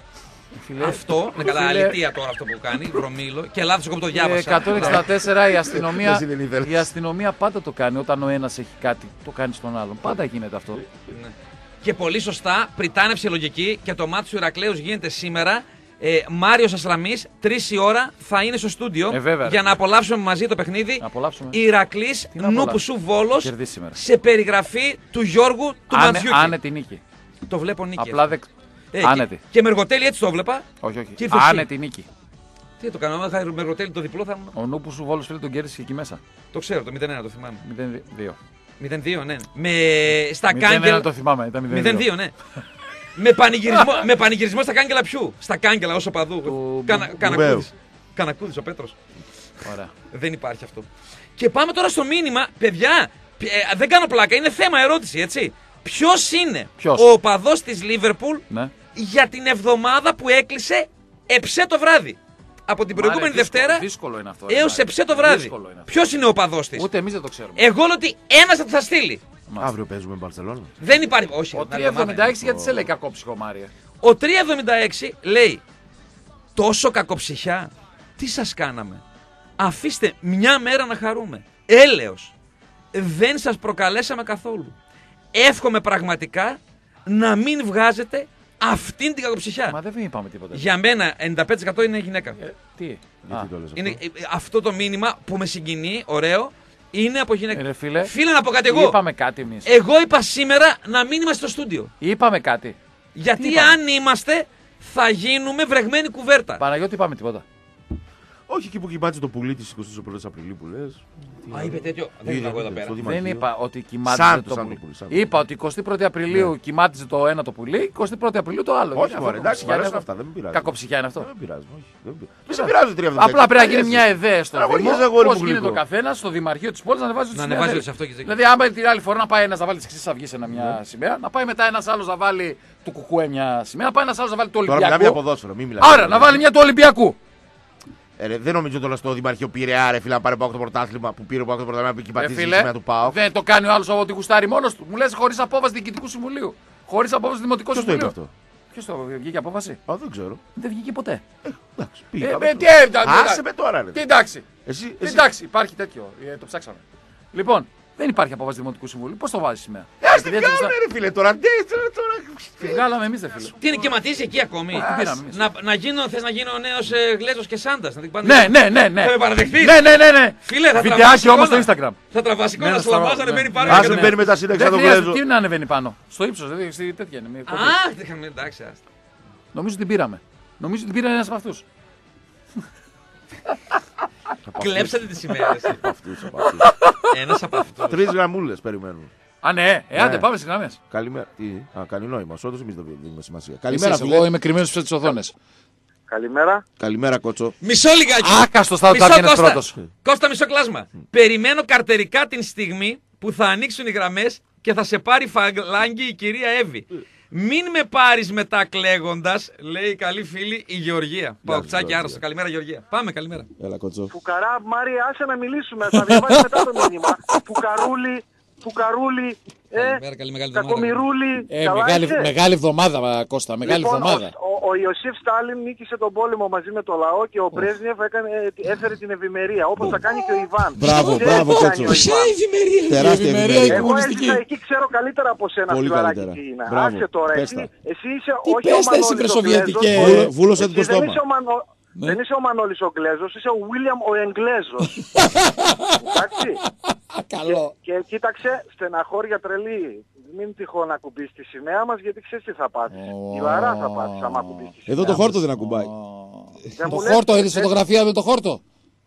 Φίλε, αυτό είναι καλά, αλήθεια τώρα αυτό που κάνει, βρωμίλο. Και λάθος, εγώ που το διάβασα. εκατόν εξήντα τέσσερα η αστυνομία, η αστυνομία πάντα το κάνει. Όταν ο ένας έχει κάτι, το κάνει στον άλλον. Πάντα γίνεται αυτό. Ναι. Και πολύ σωστά, πριτάνευσε η λογική και το μάτι του Ηρακλέους γίνεται σήμερα. Ε, Μάριος Ασλαμής, τρεις η ώρα θα είναι στο στούντιο ε, βέβαια, για να απολαύσουμε μαζί το παιχνίδι. Ηρακλής Νούπουσου Βόλος σε περιγραφή του Γιώργου του Άνε, Μαντζιούκη. Άνετη νίκη. Το βλέπω νίκη. Απλά δεκ... ε, άνετη. Και, και Μεργοτέλη έτσι το βλέπα. Όχι, όχι. Άνετη νίκη. Τι το κάνω, άμα Μεργοτέλη το διπλό θα. Ο Νούπουσου Βόλος φίλε τον κέρδισε εκεί μέσα. Το ξέρω, το μηδέν ένα το θυμάμαι. μηδέν δύο. μηδέν δύο, ναι. Με στα κάγκελα. μηδέν ένα το θυμάμαι, ήταν μηδέν δύο, ναι. με, πανηγυρισμό, με πανηγυρισμό στα κάγκελα ποιου? Στα κάγκελα όσο παδού. Του... Κανα, Κανακούδης. Κανακούδης ο Πέτρος. Ωραία. Δεν υπάρχει αυτό. Και πάμε τώρα στο μήνυμα, παιδιά. Ε, δεν κάνω πλάκα, είναι θέμα ερώτηση, έτσι. Ποιος είναι Ποιος? ο οπαδός της Λίβερπουλ ναι. για την εβδομάδα που έκλεισε εψέ το βράδυ? Από την προηγούμενη Μάλε, δύσκολο, Δευτέρα δύσκολο είναι αυτό, έως εψέ το βράδυ. Ποιος είναι ο οπαδός της? Ούτε εμείς δεν το ξέρουμε. Εγώ λέω ότι ένας θα θα στείλει. Μάλιστα. Αύριο παίζουμε με Μπαρσελόνα. Δεν υπάρχει. Όχι, ο τριακόσια εβδομήντα έξι γιατί σε λέει κακό ψυχομάρια. Ο τριακόσια εβδομήντα έξι λέει τόσο κακοψυχιά. Τι σας κάναμε? Αφήστε μια μέρα να χαρούμε. Έλεος. Δεν σας προκαλέσαμε καθόλου. Εύχομαι πραγματικά να μην βγάζετε αυτήν την κακοψυχιά. Μα δεν είπαμε τίποτα. Για μένα ενενήντα πέντε τοις εκατό είναι γυναίκα. Ε, τι? Α, το λες είναι, αυτό? αυτό το μήνυμα που με συγκινεί, ωραίο, είναι από γυναίκα. Ε, φίλε, φίλε, να πω κάτι εγώ. Είπαμε κάτι εμείς. Εγώ είπα σήμερα να μην είμαστε στο στούντιο. Είπαμε κάτι. Γιατί αν είμαστε, θα γίνουμε βρεγμένη κουβέρτα. Παναγιώτη, είπαμε τίποτα. Όχι εκεί που κοιμάται το πουλί της εικοστή πρώτη Απριλίου που λες. Α, είπε τέτοιο. Δεν Είδε, είμαι εγώ εδώ είδε, πέρα. στο Δεν είπα ότι Σαν κοιμάτιζε το, το σαν πουλί. το πουλί, σαν το Είπα ότι εικοστή πρώτη Απριλίου Ναι. κοιμάτιζε το ένα το πουλί, εικοστή πρώτη Απριλίου το άλλο. Όχι, Είναι μωρέ, αυτό, εντάξει, μου κακοψυχιά αρέσουν είναι αυτά, δεν με πειράζει. Κακοψυχιά είναι αυτό. Δεν με πειράζει, όχι. Δεν με πειράζει. Δεν σε πειράζει το τριακόσια εβδομήντα έξι. Απλά πρέπει να γίνει μια ιδέα στο Αγόρι, Δήμο. αγόρι, Πώς μου γίνεται ο γλυκό. καθένα στο Δημαρχείο τη πόλη να ανεβάζει Να τι ανεβάζει σημαίες. τις αυτό και τις Δηλαδή, άμα την άλλη φορά να πάει ένα να βάλει τη Χρυσή Αυγή σε μια σημαία, να πάει μετά ένα άλλο να βάλει του Κουκουέ μια σημαία, να πάει ένα άλλο να βάλει του Τώρα μιλάμε για Ολυμπιακού. ποδόσφαιρο, μην μιλάμε. Άρα να βάλει μια του Ολυμπιακού. Ε, ρε, δεν νομίζω τώρα στο Δημαρχείο Πειραιά ρε φίλε να πάρει πάω το πρωτάθλημα που πήρε πάω το πρωτάθλημα που εκεί Ε, πατήσει φίλε, σήμερα του ΠΑΟΚ. δεν το κάνει ο άλλο ότι γουστάρει μόνο του. Μου λε χωρί απόφαση διοικητικού συμβουλίου. Χωρί απόφαση δημοτικού Ποιος το είπε συμβουλίου. αυτό? Ποιο το βγήκε απόφαση? Α, δεν ξέρω. Δεν βγήκε ποτέ. Εντάξει, Ε, πήγα. ε, τι, ε, εντάξει. Άσε με τώρα ρε. Τι εντάξει. Εσύ, Τι, εσύ. εντάξει, υπάρχει τέτοιο. Ε, το ψάξαμε. Λοιπόν, δεν υπάρχει απόφαση δημοτικού συμβουλίου. Πώ το βάζει σήμερα? Ε, ας την κάνουμε ρε φίλε τώρα. Τι, τώρα, τώρα. Τη βγάλαμε εμεί, δεν φίλε. Τι είναι και ματίζει εκεί ακόμη. Την πήραμε εμείς. Να, να γίνω, θες να γίνω ο νέος ε, Γλέζος και Σάντας. Να την πάνε. Ναι, ναι, ναι, ναι. Θα με παραδεχτείς? Ναι, ναι, ναι, ναι. Φίλε, θα Βιντεάκι τραβάς όμως στο εικόνα. Instagram. Θα τραβάς εικόνα, Ναι, σου λαμβάζει να ναι. ανεβαίνει πάνω. Ας και δεν να- μπαίνει μετά σύνταξη Δεν να το χρειάζεται. βγάζω. Τι να ανεβαίνει πάνω. Στο ύψο, δηλαδή στη τέτοια είναι. μια κόμπη. Αχ, δεν είχαμε, εντάξει. άστα. Νομίζω ότι την πήραμε. Νομίζω ότι την πήρε ένα από αυτού. Κλέψατε τις ημέρες. Αυτούς, από αυτούς. Ένας από αυτούς. Τρεις γραμμούλες περιμένουν. Α, ναι, ε, άντε, Ναι. πάμε στι γραμμέ. Καλημέρα. Τι, α, κάνει νόημα. Όντως εμείς δεν δίνουμε σημασία. Καλημέρα, Εγώ φίλε. είμαι κρυμμένο σε τι οθόνε. Καλημέρα. Καλημέρα, κότσο. Μισό λιγάκι. Άκαστο θα το Μισό, άκαινε Κώστα. πρώτο. Κώστα, μισό κλάσμα. Περιμένω καρτερικά την στιγμή που θα ανοίξουν οι γραμμές και θα σε πάρει φαγλάγκη η κυρία Εύη. Μην με πάρεις μετά κλαίγοντας, λέει η καλή φίλη η Γεωργία. Παοκτσάκι άρρωστο. Καλημέρα, Γεωργία. Πάμε, καλημέρα. Έλα, κοτσό. Φουκαρά, Μάρι, άσε να μιλήσουμε. Θα διαβάσει μετά το μήνυμα. Φουκαρούλη, Φουκαρούλη, ε, Καλημέρα, καλή μεγάλη εβδομάδα. Κακομοιρούλη. Ε, καλά μεγάλη, είσαι? μεγάλη εβδομάδα, Κώστα, μεγάλη Λοιπόν, εβδομάδα. Ο, ο, ο Ιωσήφ Στάλιν νίκησε τον πόλεμο μαζί με το λαό και ο Πρέσνιεφ έκανε, έφερε την ευημερία, όπως θα κάνει και ο Ιβάν. Μπράβο, Και μπράβο, τι κάνει Κότσο. ο Ιβάν. Ποια ευημερία. Τεράστια ευημερία. ευημερία. Εγώ κομμουνιστική. έζησα εκεί, ξέρω καλύτερα από σένα Πολύ φιλαράκι καλύτερα. τι είναι. Μπράβο. Άσε τώρα, Πες εσύ, τα. εσύ είσαι Τι όχι πες ο τα εσύ, Μανώλης ο βρεσοβιετικέ. Γκλέζος, Βούλο- Βούλωσε εσύ το δεν στόμα. είσαι ο Μανώ- Δεν είσαι ο Μανώλης ο Γκλέζος, είσαι ο Βίλιαμ ο Εγγλέζος. Εντάξει. Καλό. Και κοίταξε, στεναχώρια τρελή. Μην τυχόν ακουμπείς τη σημαία μας, γιατί ξέρεις τι θα πάθεις. Η βαρά θα πάθεις άμα ακουμπείς τη σημαία. Εδώ το χόρτο δεν ακουμπάει. Δεν Το μου λες, χόρτο, είδες ε, φωτογραφία με το χόρτο.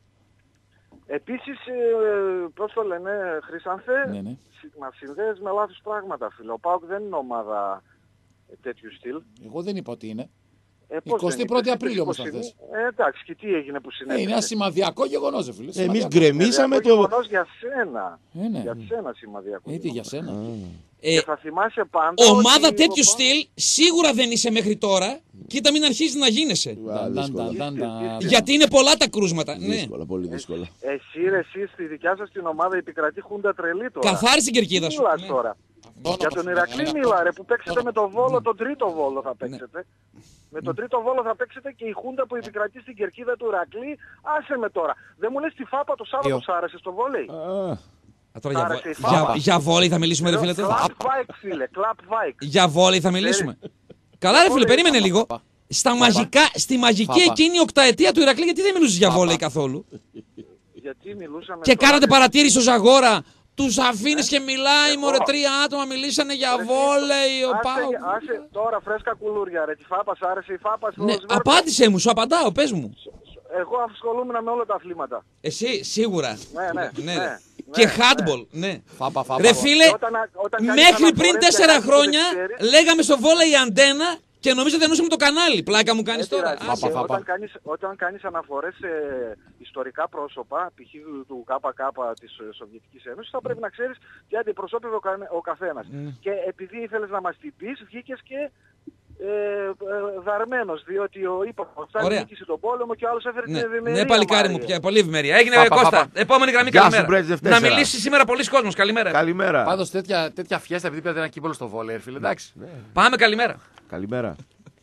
Επίσης, ε, πώς το λένε, Χρυσάνθε, Ναι, ναι. συ- μας συνδέεις με λάθος πράγματα, φίλε. Ο ΠΑΟΚ δεν είναι ομάδα ε, τέτοιου στυλ. Εγώ δεν είπα ότι είναι. Ε, πώς δεν εικοστή είπες, πρώτη είπες Απρίλιο όμως εικοστή. θα θες. Ε, εντάξει, και τι έγινε που Ε, συνέβη. είναι ένα σημαδιακό γεγονός, ρε φίλε. Εμείς Σημαδιακό. γκρεμίσαμε το. γεγονός για σένα. Ε, ναι. Για σένα σημαδιακό. Ε, τι για σένα. Ε, Και θα θυμάσαι πάντα ομάδα ότι τέτοιου ο- στυλ σίγουρα δεν είσαι μέχρι τώρα. Κοίτα μην αρχίζει να γίνεσαι. Νταν, νταν, νταν, νταν, νταν. Γιατί είναι πολλά τα κρούσματα. Ναι. Δύσκολα, πολύ δύσκολα. Εσύ ρε, εσύ στη δικιά σας την ομάδα επικρατεί χούντα τρελή τώρα. Καθάρισε την κερκίδα σου. Μιλάς Ναι. τώρα. Για τον Ηρακλή μίλα ρε, που παίξετε με τον Βόλο, τον τρίτο Βόλο θα παίξετε. Με τον τρίτο Βόλο θα παίξετε και η χούντα που επικρατεί στην κερκίδα του Ηρακλή, άσε με τώρα. Δεν μου λες τη φάπα το Σάββατο Ε, σ' άρεσε στο βόλεϊ. Α, τώρα για, Άρεσε βο- η φάπα. για, για βόλεϊ θα μιλήσουμε, ρε φίλε. τώρα. Κλαπ Βάικ φίλε, κλαπ Βάικ. Για βόλεϊ θα μιλήσουμε. Καλά, ρε φίλε, περίμενε λίγο. Στα μαγικά, στη μαγική Φάπα. εκείνη οκταετία του Ηρακλή, γιατί δεν μιλούσε για βόλεϊ καθόλου. Γιατί μιλούσαμε Και τώρα- κάνατε παρατήρηση στο Ζαγόρα. Τους αφήνεις και μιλάει, μωρέ, τρία άτομα μιλήσανε για Ρε, βόλεϊ. Ο άσε, Πάο. άσε, τώρα φρέσκα κουλούρια ρε, τη φάπα σ' άρεσε η φάπα στο Ναι, Σβέρκο? απάντησέ μου, σου απαντάω, πες μου. Εγώ ασχολούμαι με όλα τα αθλήματα. Εσύ, σίγουρα. Ναι, ναι, ναι, ναι. Και Ναι, handball, ναι. Φάπα, φάπα. Ρε φίλε, Και όταν- όταν κάνεις μέχρι πριν αναφορές τέσσερα για κάτι που χρόνια δεν ξέρεις- λέγαμε στο βόλεϊ αντένα και νομίζω ότι εννοούσαμε το κανάλι. Πλάκα μου κάνεις Δεν τώρα. πειράζει. Άσε. Φάπα, φάπα. Όταν κάνεις, όταν κάνεις αναφορές σε ιστορικά πρόσωπα, π.χ. του ΚΚ της ε, Σοβιετικής Ένωσης, θα πρέπει να ξέρεις τι αντιπροσώπευε ο, κα- ο καθένας. Ναι. Και επειδή ήθελες να μας την πεις, βγήκες και ε, ε, δαρμένος, διότι ο είπα, ο Στάλιν Ωραία. νίκησε τον πόλεμο και ο άλλος έφερε Ναι, την ευημερία. ναι, παλικάρι μου, Μάρια. πια, πολύ ευημερία. Έγινε Παπα, Κώστα. παπα. Επόμενη γραμμή, Γεια σου, καλημέρα. Μπρέτζεφ Να τέσσερα. μιλήσει σήμερα πολλοί κόσμος. Καλημέρα. Καλημέρα. Πάντως τέτοια, τέτοια φιέστα επειδή πήρατε ένα κύπελο στο βόλεϊ, ρε φίλε, εντάξει. Πάμε, καλημέρα. Καλημέρα.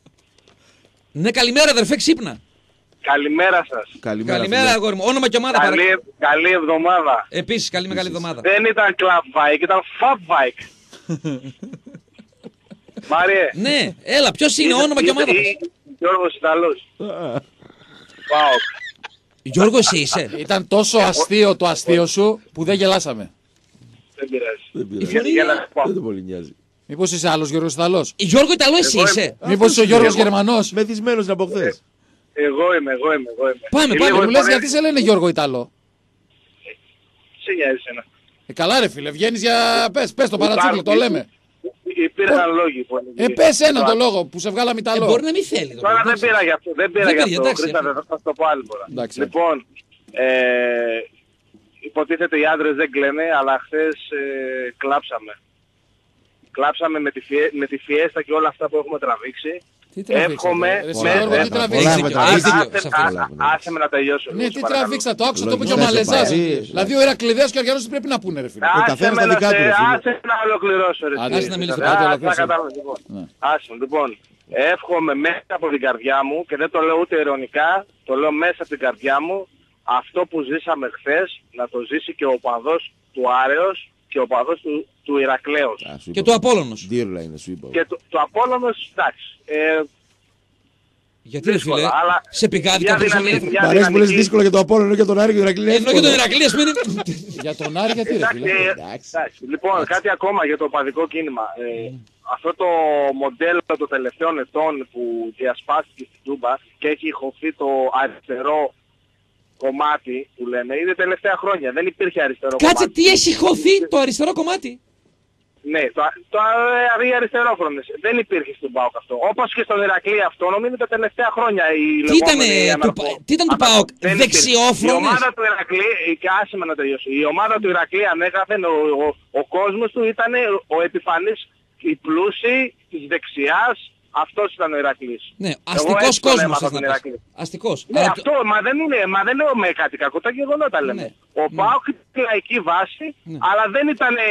Ναι, καλημέρα, αδερφέ, ξύπνα. Καλημέρα σας. Καλημέρα. Καλημέρα, φίλε. αγόρι μου. Όνομα και ομάδα Καλή, παρακαλώ. καλή εβδομάδα. Επίσης, καλή μεγάλη εβδομάδα. Δεν ήταν Club Bike, ήταν Fab Bike. Μάριε. Ναι, έλα, ποιος είναι, όνομα και ομάδα. πες. Γιώργος Ιταλός. Πάω. Γιώργο, εσύ είσαι. Ήταν τόσο αστείο το αστείο σου που δεν γελάσαμε. Δεν πειράζει. Δεν πειράζει. Γιατί για να σου πω. Δεν το πολύ νοιάζει. Μήπως είσαι άλλος Γιώργος Ιταλός. Γιώργο Ιταλό, εσύ Εγώ είσαι. Μήπως είσαι ο Γιώργος εγώ. Γερμανός. Μεθυσμένος από χθες. Εγώ είμαι, εγώ είμαι, εγώ είμαι. Πάμε, Και πάμε, λίγο Μου λες επανέ- γιατί σε λένε Γιώργο Ιταλό. Σε νοιάζει εσένα. Ε, καλά ρε φίλε, βγαίνεις για... Πες, πες το παρατσούκλι, το λέμε. Υπήρχαν λόγοι που Ε, πες έναν το λόγο που σε βγάλαμε Ε, Ιταλό. μπορεί να μην θέλει. το Τώρα παιδί, δεν εντάξει. πήρα γι' αυτό, δεν πήρα Δεν γι' πήρε, αυτό. εντάξει, Χρήστα, αυτό. θα θα το πω άλλη φορά. Εντάξει. Λοιπόν, ε, υποτίθεται οι άντρες δεν κλαίνε, αλλά χθες ε, κλάψαμε. Κλάψαμε με τη, φιέ, με τη φιέστα και όλα αυτά που έχουμε τραβήξει. Τι τραβήξατε, Εύχομαι ρε, εσύ, με- Γιώργο, ε, τι πολλά τραβήξατε. έχουμε Έχεις τραβήξει. δίκιο, Άσε- σε αυτό. α- Πολλά έχουμε α- Άσε με να τελειώσω. Ναι, λίγο, τι σε παρακαλώ. τραβήξατε, το άκουσα, το είπε και ο Λογικά σε Μαλεζάς. Παρίσι. Δηλαδή ο Ηρακλειδέος και ο Αργιανός τι πρέπει να πούνε ρε φίλε. Άσε καθένας με τα να δικά του, σε- ρε φίλε. άσε με να ολοκληρώσω ρε. Άντε, φίλε. άσε να μιλήσω, Α, άντε, θα ολοκλήρωσε. κατάλαβα, λοιπόν. Ναι. Άσε με, λοιπόν. Εύχομαι μέσα από την καρδιά μου και δεν το λέω ούτε ειρωνικά, το λέω μέσα από την καρδιά μου, αυτό που ζήσαμε χθες να το ζήσει και ο οπαδός του Άρεος και ο οπαδός του, του Ηρακλέως. Α, σου Και είπα. του Απόλλωνος. Ντύρλα είναι, σου είπα. Και το, το Απόλλωνος, εντάξει. Ε, Γιατί ρε δύσκολα, φίλε, αλλά σε πηγάδι μια κάποιος δυναμική- λέει. μια Μ' αρέσει που λες δυναμική- δύσκολο για το Απόλλωνο και τον Άρη και τον Ηρακλή. Ενώ και τον Ηρακλή, ας πούμε. Για τον Άρη γιατί ρε Εντάξει, φίλε. ε, Εντάξει. εντάξει. Λοιπόν, κάτι ακόμα για το οπαδικό κίνημα. Ε, αυτό το μοντέλο των τελευταίων ετών που διασπάστηκε στην Τούμπα και έχει ηχωθεί το αριστερό κομμάτι που λένε, είναι τελευταία χρόνια. Δεν υπήρχε αριστερό Κάτσε, κομμάτι. τι έχει χωθεί το αριστερό κομμάτι. Ναι, το, το, το οι αριστερόφρονες. Δεν υπήρχε στον ΠΑΟΚ αυτό. Όπως και στον Ηρακλή αυτόνομη είναι τα τελευταία χρόνια η Τι ήτανε λεγόμενη του αναρχο- Πα- τι ήταν του αναρχο- ΠΑΟΚ, δεν υπήρχε. δεξιόφρονες? Η ομάδα του Ηρακλή, και άσε με να τελειώσω, η ομάδα του Ηρακλή ανέκαθεν ο, ο, ο κόσμος του ήταν ο επιφανής, οι πλούσιοι, της δεξιάς, αυτός ήταν ο Ηρακλής. Ναι, αστικός κόσμος. Αστικός. Ναι, Αλλά... αυτό, μα δεν, είναι, μα δεν λέω με κάτι κακό, τα γεγονότα λέμε. Ναι. Ο ναι. ΠΑΟΚ ήταν λαϊκή βάση, ναι. αλλά δεν ήταν ε,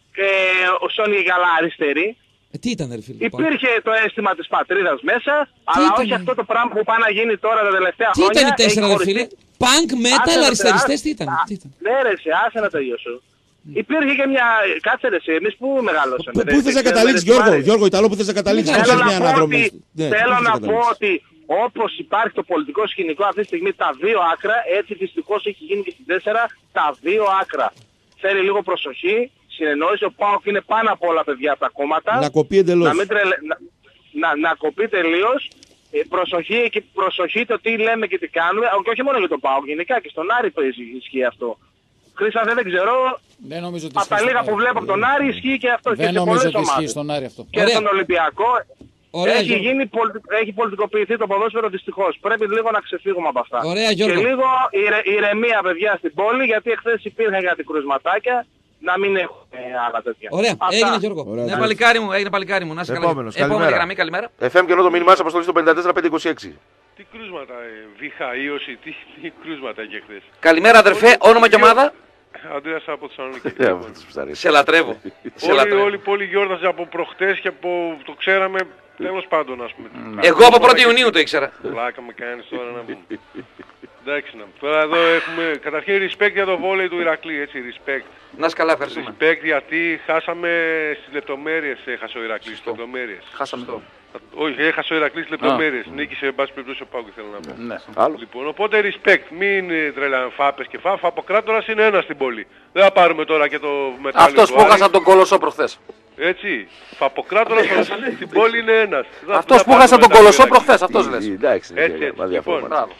ο Σόνι Γαλά αριστερή. Ε, τι ήταν, ρε φίλε. Υπήρχε το αίσθημα της πατρίδας μέσα, αλλά ήταν, όχι αυτό το πράγμα που πάει να γίνει τώρα τα τελευταία τι χρόνια. Τι ήταν οι τέσσερα, ρε φίλε. Πανκ, metal, αριστεριστές, τι ήταν. Ναι ρε, σε άσε να τελειώσω. Υπήρχε και μια... Κάτσε ρε εσύ, εμείς που μεγαλώσαμε. Πού θες να καταλήξεις, Γιώργο, Γιώργο Ιταλό, πού θες να καταλήξεις, πώς θες μια αναδρομή. Θέλω να πω ότι όπως υπάρχει το πολιτικό σκηνικό αυτή τη στιγμή τα δύο άκρα, έτσι δυστυχώς έχει γίνει και στην τέσσερα τα δύο άκρα. Θέλει λίγο προσοχή, συνεννόηση, ο ΠΑΟΚ είναι πάνω από όλα παιδιά από τα κόμματα. Να κοπεί εντελώς. Να, μην τρελε... να... να, να κοπεί τελείως. Ε, προσοχή και προσοχή το τι λέμε και τι κάνουμε, και όχι μόνο για τον ΠΑΟΚ, γενικά και στον Άρη ισχύει αυτό. Χρήσα δεν ξέρω, δεν νομίζω ότι από τα λίγα που βλέπω από τον Άρη ισχύει και αυτό. Δεν και σε νομίζω ότι ομάδες. ισχύει στον Άρη αυτό. Και Ωραία. στον Ολυμπιακό. Ωραία, έχει, Γιώργο. γίνει, έχει πολιτικοποιηθεί το ποδόσφαιρο δυστυχώς. Πρέπει λίγο να ξεφύγουμε από αυτά. Ωραία, Γιώργο. Και λίγο ηρε, ηρεμία παιδιά στην πόλη, γιατί εχθές υπήρχαν κάτι κρουσματάκια. Να μην έχουμε άλλα τέτοια. Ωραία, Αυτά. έγινε Γιώργο. Ωραία, ναι, παλικάρι μου, έγινε παλικάρι μου. Να είσαι καλά. Επόμενος, Επόμενη καλημέρα. γραμμή, καλημέρα. εφ εμ και ενώ το μήνυμά σας αποστολή στο πενήντα τέσσερα πεντακόσια είκοσι έξι. Τι κρούσματα, ε, βήχα, ίωση, τι, τι κρούσματα είχε χθες. Καλημέρα, αδερφέ, όνομα και ομάδα. Αντρέας από Θεσσαλονίκη. Σε λατρεύω. Σε Όλη, λατρεύω. όλη η πόλη γιόρταζε από προχτές και από το ξέραμε, τέλος πάντων ας πούμε. Εγώ από πρώτη Ιουνίου το ήξερα. Πλάκα με κάνεις τώρα να πούμε. Εντάξει να πούμε. Τώρα εδώ έχουμε καταρχήν respect για το βόλεϊ του Ηρακλή, έτσι, respect. Να είσαι καλά, ευχαριστούμε. Respect γιατί χάσαμε στις λεπτομέρειες, έχασε ο Ηρακλής, στις λεπτομέρειες. Χάσαμε το. Όχι, έχασε ο Ηρακλής στις λεπτομέρειες. Νίκησε, εν πάση περιπτώσει, ο Πάουκ, θέλω να πω. Ναι. Άλλο. Λοιπόν, οπότε respect, μην ε, τρελάνε φάπες και φάπ, Φαποκράτορας είναι ένας στην πόλη. Δεν θα πάρουμε τώρα και το μετάλλιο Αυτός του που Άρη. έχασα τον Κολοσσό προχθές. Έτσι, Φαποκράτορας στην πόλη είναι ένας. Δεν θα- Αυτός δεν που θα έχασα πάρουμε τον Κολοσσό μετάλλιο, προχθές, αυτός λες. Εντάξει, Έτσι, έτσι. Λοιπόν, Μπράβο.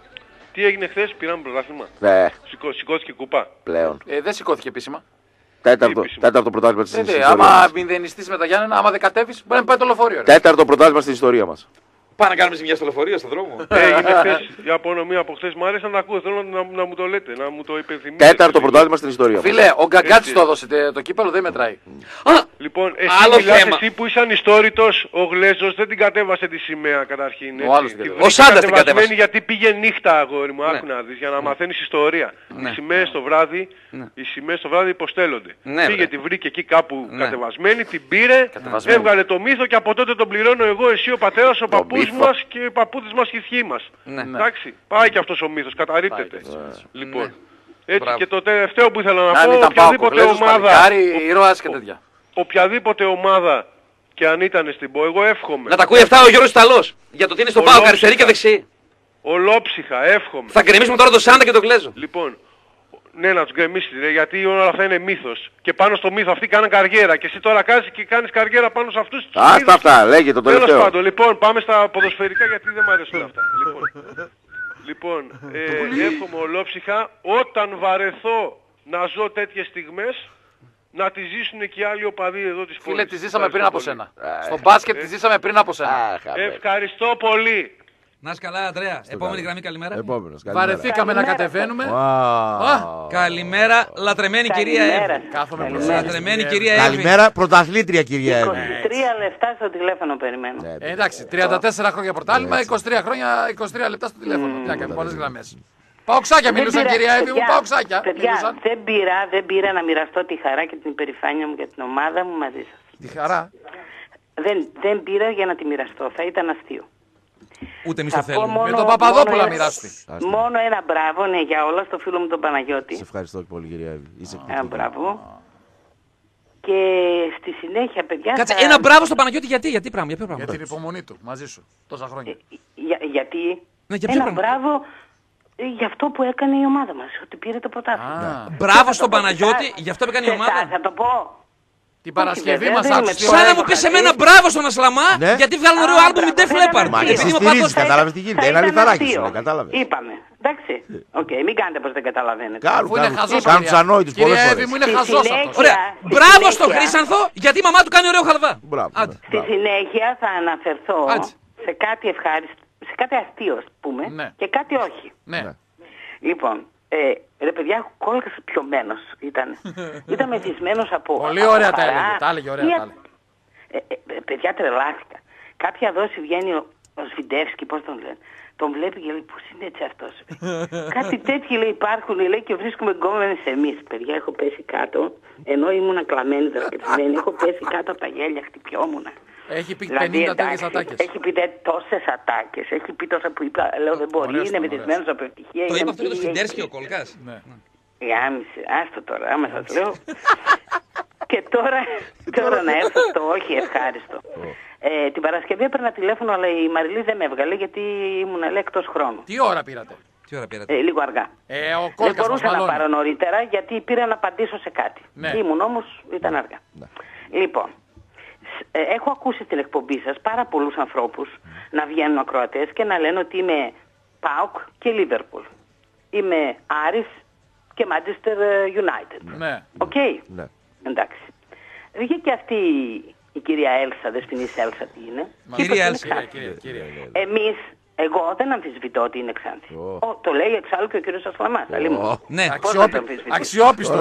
τι έγινε χθες, πήραμε πρωτάθλημα. Ναι, Σηκώ, σηκώθηκε κουπά. πλέον. Ε, δεν σηκώθηκε επίσημα. Τέταρτο, Επίσημα. τέταρτο πρωτάθλημα της Ε, δε, ιστορίας άμα μας. μηδενιστείς με τα Γιάννενα, άμα δεν κατέβεις, μπορεί να πάει το λεωφορείο. ρε. Τέταρτο πρωτάθλημα στην ιστορία μας. Πάμε να κάνουμε ζημιά στο λεωφορείο, στον δρόμο. Έγινε χθες, η απονομία από χθες, μου άρεσε να ακούω, θέλω να, να μου το λέτε, να μου το υπενθυμίσετε. Τέταρτο πρωτάθλημα στην ιστορία μας. Φίλε, ο Γκαγκάτης Έτσι. το έδωσε, τε- το κύπελο δεν μετράει. Α, Λοιπόν, εσύ Άλλο μιλάς, θέμα. εσύ που ήσαν ιστόρητος, ο Γλέζος δεν την κατέβασε τη σημαία καταρχήν. Ο άλλος έτσι. την Τη κατέβασε. βρήκε Ο Σάντας την κατεβασμένη κατέβασε. γιατί πήγε νύχτα, αγόρι μου, Ναι. άκου να δεις, για να μαθαίνεις ιστορία. Ναι. Οι σημαίες το βράδυ, Ναι. οι σημαίες το βράδυ υποστέλλονται. Ναι, πήγε, βρε. τη βρήκε εκεί κάπου Ναι. κατεβασμένη, την πήρε, Κατεβασμένη. έβγαλε το μύθο και από τότε τον πληρώνω εγώ, εσύ, ο πατέρας, ο παππούς μύθο. μας και οι παππούδες μας και οι θείοι μας. Ναι. Εντάξει, πάει και αυτός ο μύθος, καταρρίπτεται. Λοιπόν, Ναι. έτσι Μπράβο. και το τελευταίο που ήθελα να αν πω, ήταν πάω οποιαδήποτε κοκλέζος, ομάδα... παλικάρι, ήρωας και τέτοια. Οποιαδήποτε ομάδα και αν ήταν στην ΠΟ, εγώ εύχομαι. Να τα ακούει αυτά ο Γιώργος Ιταλός. Για το τι είναι στον Πάοκ, Ολόψυχα. αριστερή και δεξιή. Ολόψυχα, εύχομαι. Θα γκρεμίσουμε τώρα τον Σάντα και τον Γκλέζο. Λοιπόν, ναι, να τους γκρεμίσεις, ρε, γιατί όλα αυτά είναι μύθος. Και πάνω στο μύθο αυτοί κάνουν καριέρα. Και εσύ τώρα κάνεις και κάνεις καριέρα πάνω σε αυτούς τους Άστα μύθους. αυτά, λέγε το Τέλος τελευταίο. πάντων, λοιπόν, πάμε στα ποδοσφαιρικά γιατί δεν μου αρέσουν αυτά. Λοιπόν, λοιπόν ε, εύχομαι ολόψυχα όταν βαρεθώ να ζω τέτοιες στιγμές να τις ζήσουν και οι άλλοι οπαδοί εδώ της πόλης. Φίλε, τη ζήσαμε πριν από Ευχαριστώ σένα. Στο μπάσκετ τη ζήσαμε πριν από σένα. Αχ, πολύ. αμέ. Ευχαριστώ πολύ. Να είσαι καλά, Αντρέα. Επόμενη γραμμή, καλημέρα. Επόμενος, καλημέρα. Βαρεθήκαμε να κατεβαίνουμε. Wow. Καλημέρα, λατρεμένη κυρία Καλημέρα. Εύη. Κάθομαι Καλημέρα. μπροστά. Λατρεμένη κυρία Εύη. Καλημέρα, πρωταθλήτρια κυρία Εύη. είκοσι τρία λεπτά στο τηλέφωνο περιμένω. Ναι, Ε, εντάξει, τριάντα τέσσερα χρόνια πρωτάθλημα, είκοσι τρία χρόνια, είκοσι τρία λεπτά στο τηλέφωνο. Τι κάνει, πολλές γραμμές. Παοξάκια μιλούσαν, πήρα- κυρία Εύη μου, παιδιά, παοξάκια παιδιά, μιλούσαν. δεν πήρα, δεν πήρα να μοιραστώ τη χαρά και την υπερηφάνεια μου για την ομάδα μου μαζί σας. Τη χαρά. Δεν, δεν πήρα για να τη μοιραστώ, θα ήταν αστείο. Ούτε εμεί Θα το πω θέλουμε. μόνο- Με τον Παπαδόπουλο μόνο- μοιράστη. Μόνο ένα μπράβο, ναι, για όλα στο φίλο μου τον Παναγιώτη. Σε ευχαριστώ πολύ κυρία Εύη. Είσαι Ένα μπράβο. Και στη συνέχεια, παιδιά... Κάτσε, θα- ένα μπράβο στο Παναγιώτη γιατί, γιατί πράγμα, για ποιο πράγμα. Για την υπομονή του, μαζί σου, τόσα χρόνια. Για, γιατί... Ναι, για ποιο ένα πράγμα? μπράβο ε, για αυτό που έκανε η ομάδα μας, ότι πήρε το πρωτάθλημα. Α, Μπράβο Θα στον το πω Παναγιώτη, σε- γι' αυτό έκανε η σε- ομάδα. Θα, θα το πω. την Παρασκευή βέβαια, μας δεν άκουσε είμαι τι τώρα. ωραία Σαν να μου που πει είχα σε δει. μένα μπράβο στον Ασλαμά, Ναι. γιατί βγάλουν ωραίο Α, άλμπουμ με μπράβο, Def θα Leppard. ήταν Μα αστείο. εσύ Επειδή είμαι στηρίζεις, παππούς. κατάλαβες τι γίνεται. Θα Είναι ήταν λιθαράκι αστείο. σου, κατάλαβες. Είπαμε. Εντάξει. Οκ, μην κάνετε πως δεν καταλαβαίνετε. Κάνουν, Αφού είναι κάνουν. χαζός, Κάνουν τους κυρία. ανόητους πολλές Κυρία Εύη φορές. μου είναι Στη χαζός συνέχεια- αυτός. Ωραία. Στη Μπράβο στον συνέχεια- Χρήσανθο, γιατί η μαμά του κάνει ωραίο χαλβά. Μπράβο. Άντε. Στη συνέχεια θα αναφερθώ Έτσι. σε κάτι ευχάριστο, σε κάτι αστείο, ας πούμε, Ναι. και κάτι όχι. Ναι. Λοιπόν, ε, ρε παιδιά, κόλκας πιωμένος ήταν. Ήταν μεθυσμένος από Πολύ από ωραία τα χαρά. έλεγε, τα έλεγε ωραία, Ή- τα έλεγε. Ε, ε, παιδιά, τρελάθηκα. Κάποια δόση βγαίνει ο, ο Σβιντεύσκι, πώς τον λένε. Τον βλέπει και λέει, πώς είναι έτσι αυτός. Κάτι τέτοιοι λέει υπάρχουν, λέει, και βρίσκουμε γκόμενες εμείς. Παιδιά, έχω πέσει κάτω, ενώ ήμουν κλαμμένη δρακετημένη, έχω πέσει κάτω από τα γέλια, χτυπιόμουνα. Έχει πει δηλαδή, πενήντα τέτοιες ατάκες. Έχει πει τόσες ατάκες, έχει πει τόσα που είπα, λέω δεν μπορεί, είναι μεθυσμένος από ευτυχία. Το είπε αυτό και το Σφιντέρσκι ο Κολκάς. Γάμισε, άστο τώρα, άμα σας λέω. Και τώρα, τώρα να έρθω στο όχι ευχάριστο. Ε, την Παρασκευή έπαιρνα τηλέφωνο, αλλά η Μαριλή δεν με έβγαλε γιατί ήμουν εκτός χρόνου. Τι ώρα πήρατε? Τι ώρα πήρατε? Ε, λίγο αργά. Ε, ο δεν Κόλκας μπορούσα να πάρω νωρίτερα γιατί πήρα να απαντήσω σε κάτι. Ναι. Ήμουν όμως, ήταν αργά. Ναι. Λοιπόν, ε, έχω ακούσει την εκπομπή σας πάρα πολλούς ανθρώπους να βγαίνουν ακροατές και να λένε ότι είμαι ΠΑΟΚ και Λίβερπουλ. Είμαι Άρης και Manchester United. Ναι. Οκ. Okay. Ναι. Εντάξει. Βγήκε αυτή η κυρία Έλσα, δεσποινής Έλσα τι είναι. Κυρία Έλσα. Εμείς, εγώ δεν αμφισβητώ ότι είναι Ξάνθη. Oh. Oh, το λέει εξάλλου και ο κύριος Ασλαμάς. Oh. Ναι, αξιόπιστο.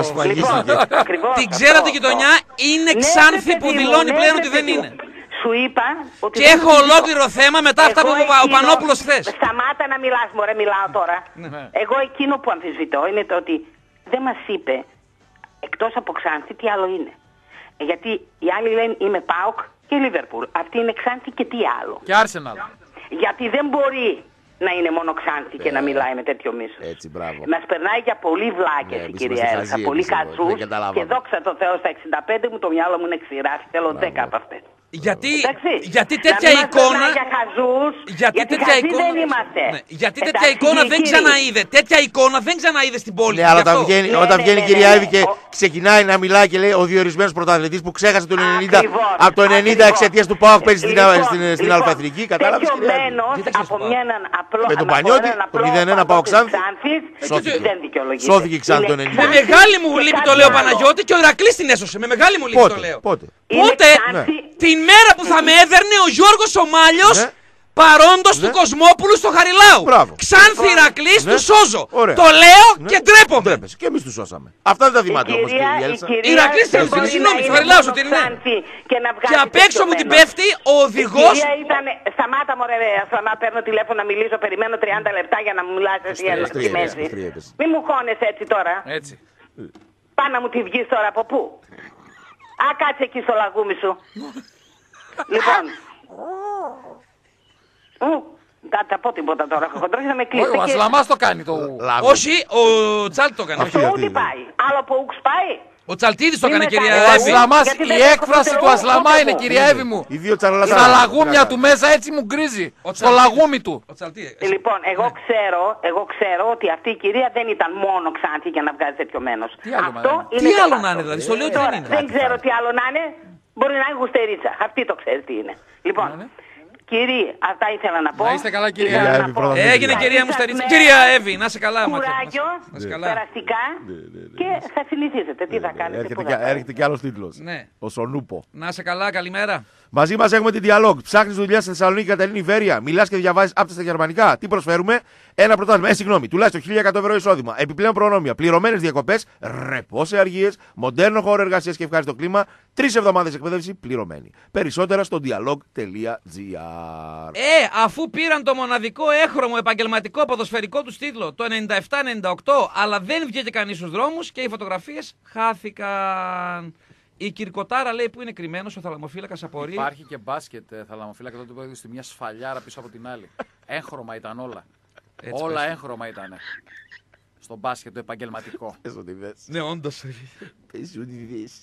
Την ξέρατε γειτονιά, είναι Ξάνθη που δηλώνει πλέον ότι δεν είναι. Σου είπα ότι και έχω ολόκληρο θέμα μετά αυτά που είπε ο Πανόπουλος χθες. Σταμάτα να μιλάς, μωρέ, μιλάω τώρα. Εγώ εκείνο που αμφισβητώ είναι το ότι δεν μας είπε, εκτός από Ξάνθη, τι άλλο είναι. Γιατί οι άλλοι λένε είμαι ΠΑΟΚ και Λίβερπουλ. Αυτή είναι Ξάνθη και τι άλλο. Και Άρσεναλ. Γιατί δεν μπορεί να είναι μόνο Ξάνθη και να μιλάει με τέτοιο μίσος. Έτσι, μπράβο. Μας περνάει για πολύ βλάκες η κυρία Έλσα, πολύ κατσούς και δόξα τω Θεώ στα εξήντα πέντε μου το μυαλό μου είναι ξηράφι, θέλω δέκα από αυτές. Γιατί, γιατί τέτοια εικόνα. Για χαζούς, γιατί γιατί τέτοια εικόνα. Δεν είμαστε. Ναι, γιατί τέτοια Εντάξει, εικόνα κύριε, δεν ξαναείδε. Τέτοια εικόνα δεν ξαναείδε στην πόλη. Ναι, αλλά όταν βγαίνει, ναι, όταν βγαίνει ναι, ναι, η κυρία Εύη και ο... ξεκινάει να μιλάει και λέει ο διορισμένος πρωταθλητής που ξέχασε το ενενήντα, από το ενενήντα εξαιτίας του ΠΑΟΚ παίζει στην Αλφαθρική. Κατάλαβες? Με τον Πανιώτη, το μηδέν ένα ΠΑΟΚ Ξάνθη. Σώθηκε η Ξάνθη το ενενήντα. Με μεγάλη μου λύπη το λέω Παναγιώτη και ο Ηρακλής την έσωσε. Με μεγάλη μου λύπη το λέω. Πότε? Την μέρα που θα με έδερνε ο Γιώργος ο Μάλιος ναι. παρόντος ναι. του Κοσμόπουλου στο Χαριλάου. Μπράβο. Ξάνθη Ηρακλής, ναι. του σώζω. Ωραία. Το λέω ναι. και ντρέπομαι. Και εμείς του σώσαμε. Αυτά δεν τα θυμάται όμως και η Έλσα. Ηρακλής θέλει την συγγνώμη στο Χαριλάου σου την είναι. Και απ' έξω μου την πέφτει ο οδηγός. Σταμάτα μωρέ, Ασλαμά, παίρνω τηλέφωνο να μιλήσω, περιμένω τριάντα λεπτά για να μου μιλάς εσύ στη μέση. Μη μου χώνεσαι έτσι τώρα. Έτσι. Πά να μου τη βγεις τώρα από πού? Α, κάτσε εκεί στο λαγούμι σου. Λοιπόν. Δεν θα πω τίποτα τώρα. Χοντρός θα με κλείσει. Ο Ασλαμάς το κάνει το. Όχι, ο Τσάλτ το κάνει. Αυτό τι πάει. Άλλο από ούξ πάει. Ο Τσαλτίδης το έκανε, κυρία Εύη. Ο Ασλαμάς, η έκφραση του Ασλαμά είναι, κυρία Εύη μου. Στα λαγούμια του μέσα έτσι μου γκρίζει. Στο λαγούμι του. Λοιπόν, εγώ ξέρω, εγώ ξέρω ότι αυτή η κυρία δεν ήταν μόνο Ξάνθη για να βγάζει τέτοιο μένος. Τι άλλο να είναι, δηλαδή, στο λέω ότι δεν είναι. Δεν ξέρω τι άλλο να είναι. Μπορεί να είναι γουστερίτσα. Αυτή το ξέρει τι είναι. Λοιπόν. Κύριε, αυτά ήθελα να πω. Να είστε καλά, κυρία Εύη. Έγινε, κυρία Μουσταρίτσα. Κυρία Εύη, να είσαι καλά. Κουράγιο, περαστικά και θα συνηθίζετε. Τι θα κάνετε. Έρχεται κι άλλος τίτλος. Ο Σονούπο. Να είσαι καλά, καλημέρα. Μαζί μας έχουμε την Dialog. Ψάχνεις δουλειά στη Θεσσαλονίκη, Κατερίνη, Βέρεια. Μιλάς και διαβάζεις άπτεστα γερμανικά. Τι προσφέρουμε? Ένα πρωτάθλημα. Ε, συγγνώμη, τουλάχιστον χίλια εκατό ευρώ εισόδημα. Επιπλέον προνόμια. Πληρωμένες διακοπές. Ρεπό σε αργίες. Μοντέρνο χώρο εργασίας και ευχάριστο κλίμα. Τρεις εβδομάδες εκπαίδευση πληρωμένη. Περισσότερα στο dialog τελεία gr. Ε, αφού πήραν το μοναδικό έχρωμο επαγγελματικό ποδοσφαιρικό του τίτλο το ενενήντα επτά ενενήντα οκτώ, αλλά δεν βγήκε κανείς στους δρόμους και οι φωτογραφίες χάθηκαν. Η Κυρκοτάρα λέει που είναι κρυμμένος ο θαλαμοφύλακας απορεί. Υπάρχει και μπάσκετ ε, θαλαμοφύλακα τότε που έδωσε στη μια σφαλιάρα πίσω από την άλλη. Έγχρωμα ήταν όλα. Έτσι όλα πες. Έγχρωμα ήταν. Στο μπάσκετ το επαγγελματικό. Πες ότι δες. Ναι, όντως. Πες ότι δες.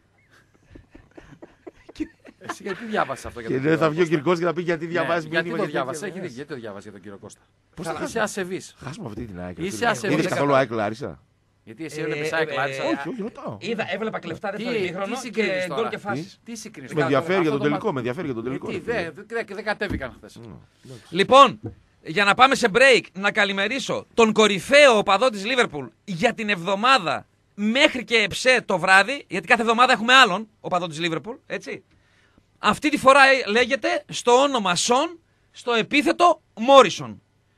Εσύ γιατί διάβασες αυτό? Και δεν θα βγει ο Κυρκός και θα πει γιατί διαβάζεις μήνυμα. Γιατί το διάβασες, έχει δίκιο. Γιατί το διάβασες για τον κύριο Κώστα? Πώς θα είσαι ασεβής. Χάσουμε αυτή την άκρη. Είσαι ασεβής. Είδες καθόλου ΑΕΚ Λάρισα? Γιατί εσύ έβλεπες ΑΕΚ Λάρισα? Όχι, όχι, ρωτάω. Είδα, έβλεπα κλεφτά δεύτερο ημίχρονο και γκολ και φάσεις. Τι συγκρίνεις? Με ενδιαφέρει για τον τελικό, με ενδιαφέρει για τον τελικό. Δεν κατέβηκαν χθες. Λοιπόν, για να πάμε σε break, να καλημερίσω τον κορυφαίο οπαδό της Λίβερπουλ για την εβδομάδα μέχρι και εψέ το βράδυ, γιατί κάθε εβδομάδα έχουμε άλλον οπαδό της Λίβερπουλ, έτσι. Αυτή τη φορά λέγεται στο όνομα Σον, στο επίθετο Μόρισον.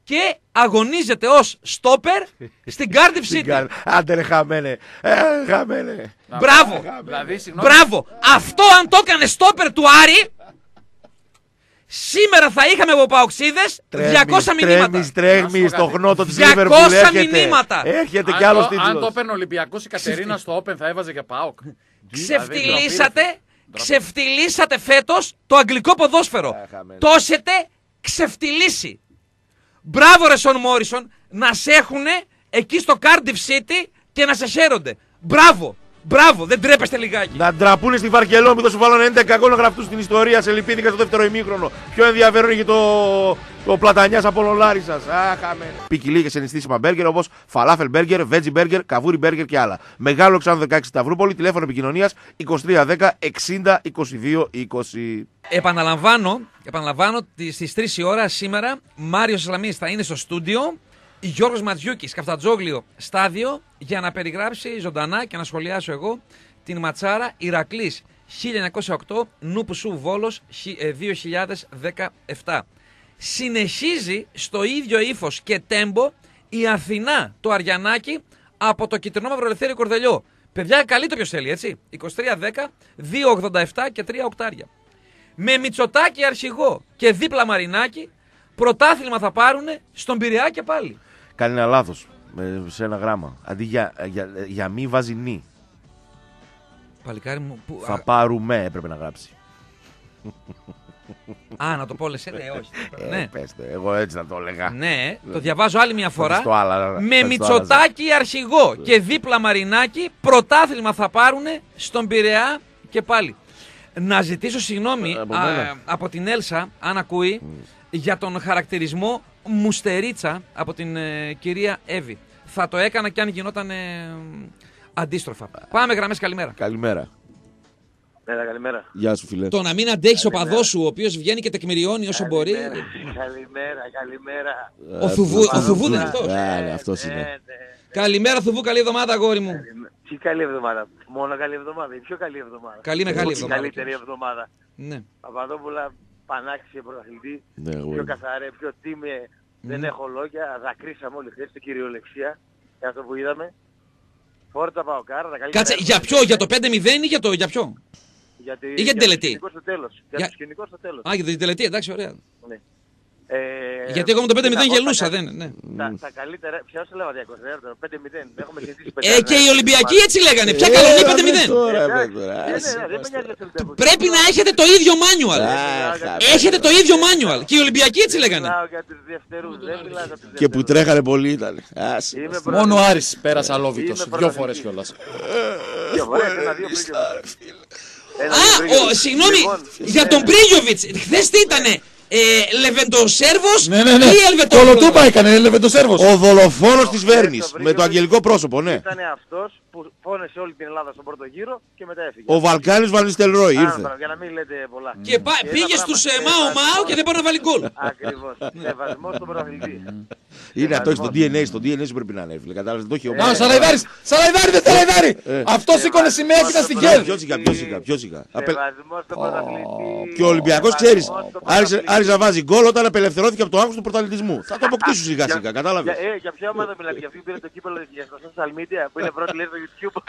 και αγωνίζεται ως στόπερ στην Cardiff City. Άντε ρε χαμένε. Ε, χαμένε. Μπράβο. Δηλαδή, συγγνώμη. Μπράβο. Αυτό αν το έκανε στόπερ του Άρη, σήμερα θα είχαμε από παοξίδες διακόσια μηνύματα. Τρέμεις, τρέμεις στο γνώτο της Liverpool. διακόσια μηνύματα. Έρχεται κι άλλος τίτλος. Αν το έπαιρνε ο Ολυμπιακός η Κατερίνα στο Open θα έβαζε και ΠΑΟΚ. Ξεφτυλίσατε, ξεφτυλίσατε φέτος το αγγλικό ποδόσφαιρο. Το έχετε ξεφτυλίσει. Μπράβο ρε Σον Μόρισον, να σε έχουνε εκεί στο Cardiff City και να σε χαίρονται. Μπράβο, μπράβο, δεν τρέπεστε λιγάκι. Να ντραπούνε στη Βαρκελόνη, σου βάλουν έντεκα γκολ γραφτούς στην ιστορία, σε λυπήθηκα στο δεύτερο ημίχρονο. Πιο ενδιαφέρον είχε το, το Πλατανιάς από Λάρισσας. Αχ, αμέν. Ποικιλία και συνιστήσιμα μπέργκερ όπως φαλάφελ μπέργκερ, βέτζι μπέργκερ, καβούρι μπέργκερ και άλλα. Μεγάλο Ξάνθο δεκαέξι Σταυρούπολη, τηλέφωνο επικοινωνίας είκοσι τρία δέκα εξήντα είκοσι δύο είκοσι. Επαναλαμβάνω, επαναλαμβάνω ότι στις τρεις η ώρα σήμερα Μάριος Ισλαμής θα είναι στο στούντιο, Γιώργος Ματζιούκης, Καφτατζόγλιο, στάδιο, για να περιγράψει ζωντανά και να σχολιάσω εγώ την ματσάρα Ηρακλής χίλια εννιακόσια οκτώ, Νούπουσου Βόλος δύο χιλιάδες δεκαεπτά. Συνεχίζει στο ίδιο ύφος και τέμπο η Αθηνά, το Αριανάκι, από το Κιτρινό Μαυροελευθέριο Κορδελιό. Παιδιά, καλεί το ποιος θέλει, έτσι. είκοσι τρία δέκα, δύο ογδόντα επτά και τρία οκτάρια. Με Μητσοτάκη αρχηγό και δίπλα Μαρινάκη, πρωτάθλημα θα πάρουνε στον Πειραιά και πάλι. Κάνει ένα λάθος σε ένα γράμμα. Αντί για, για, για μη βάζει νη. Παλικάρι μου, που... Θα πάρουμε, έπρεπε να γράψει. Α, να το πω λες, ναι, όχι. Ε, ναι. Πέστε, εγώ έτσι να το έλεγα. Ναι, το διαβάζω άλλη μια φορά. Άλλα, με Μητσοτάκη αρχηγό και δίπλα Μαρινάκη, πρωτάθλημα θα πάρουνε στον Πειραιά και πάλι. Να ζητήσω συγγνώμη από, α, από την Έλσα, αν ακούει, mm. για τον χαρακτηρισμό μουστερίτσα από την ε, κυρία Εύη. Θα το έκανα και αν γινόταν ε, αντίστροφα. Πάμε γραμμές, καλημέρα. Καλημέρα. Καλημέρα, καλημέρα. Γεια σου, φίλε. Το να μην αντέχεις ο παδός σου, ο οποίος βγαίνει και τεκμηριώνει όσο μπορεί. Καλημέρα, καλημέρα. Ο Θουβού, ο Θουβού δεν είναι αυτός. Ναι, αυτός είναι. Καλημέρα, Θουβού, καλή εβδομάδα, αγόρι μου. Τι καλή εβδομάδα. Μόνο καλή εβδομάδα. Η πιο καλή εβδομάδα. Καλή μεγάλη εβδομάδα. Η καλύτερη εβδομάδα. Ναι. Παπαδόπουλα, πανάξιε πρωταθλητή. Ναι, πιο καθαρέ, πιο τίμιε. Mm. Δεν έχω λόγια. Δακρύσαμε όλοι χθες στην κυριολεξία. Για αυτό που είδαμε. Φόρτα Παοκάρα. Τα καλύτερα. Κάτσε, για ποιο, για το πέντε μηδέν ή για, το, για ποιο? Για, τη, ή για την για τελετή. Για το σκηνικό στο τέλος. Για, για... το σκηνικό στο τέλος. Α, για την τελετή, εντάξει, ωραία. Ναι. Ε, γιατί εγώ με το πέντε μηδέν γελούσα, δεν είναι. Ναι. Τα, τα καλύτερα, ποιος το λέγα διακόσια, πέντε μηδέν, έχουμε συζητήσει πέντε. Ε, και οι Ολυμπιακοί έτσι λέγανε, ποια καλονή πέντε μηδέν. Πρέπει να έχετε το ίδιο manual. Έχετε το ίδιο manual. Και οι Ολυμπιακοί έτσι λέγανε. Και που τρέχανε πολύ ήταν. Μόνο ο Άρης πέρασε αλόβητος, δυο φορές κιόλας. Δύο φορές, ένα δύο Α, συγγνώμη, για τον Πρίγιοβιτς, χθες τι ήτανε? Ε, Λεβεντοσέρβος ναι, ναι, ναι. ή Ελβετόπουλος? Κολοτούπα έκανε, Λεβεντοσέρβος. Ο δολοφόνος της Βέρνης, με το αγγελικό πρόσωπο, ναι. Ήταν αυτός που φώνεσε όλη την Ελλάδα στον πρώτο γύρο και μετά έφυγε. Ο Βαλκάνης Βανιστελρόι ήρθε. Για να μην λέτε πολλά. Και, πά, και πήγε στους ε, Μάο Μάο και δεν μπορεί να βάλει γκολ. Ακριβώς. Σεβασμός στον πρωταθλητή. Είναι αυτό, στο ντι εν έι, στο ντι εν έι σου πρέπει να είναι, φίλε. Κατάλαβες, το έχει ο Μάος. Σαλαϊδάρης, Σαλαϊδάρη δεν Σαλαϊδάρη. Αυτό σήκωνε σημαία και ήταν στην ΚΕΔ. Πιώσικα, πιώσικα, πιώσικα. Σεβασμός στον πρωταθλητή. Και ο Ολυμπιακός, ξέρεις, άρχισε να βάζει γκολ όταν απελευθερώθηκε από το άγχος του πρωταθλητισμού. Θα το αποκτήσουν σιγά σιγά, κατάλαβες. Για ποια ομάδα μιλάτε, για αυτή που πήρε το κύπελλο για στα social media που είναι πρώτη λέει στο YouTube.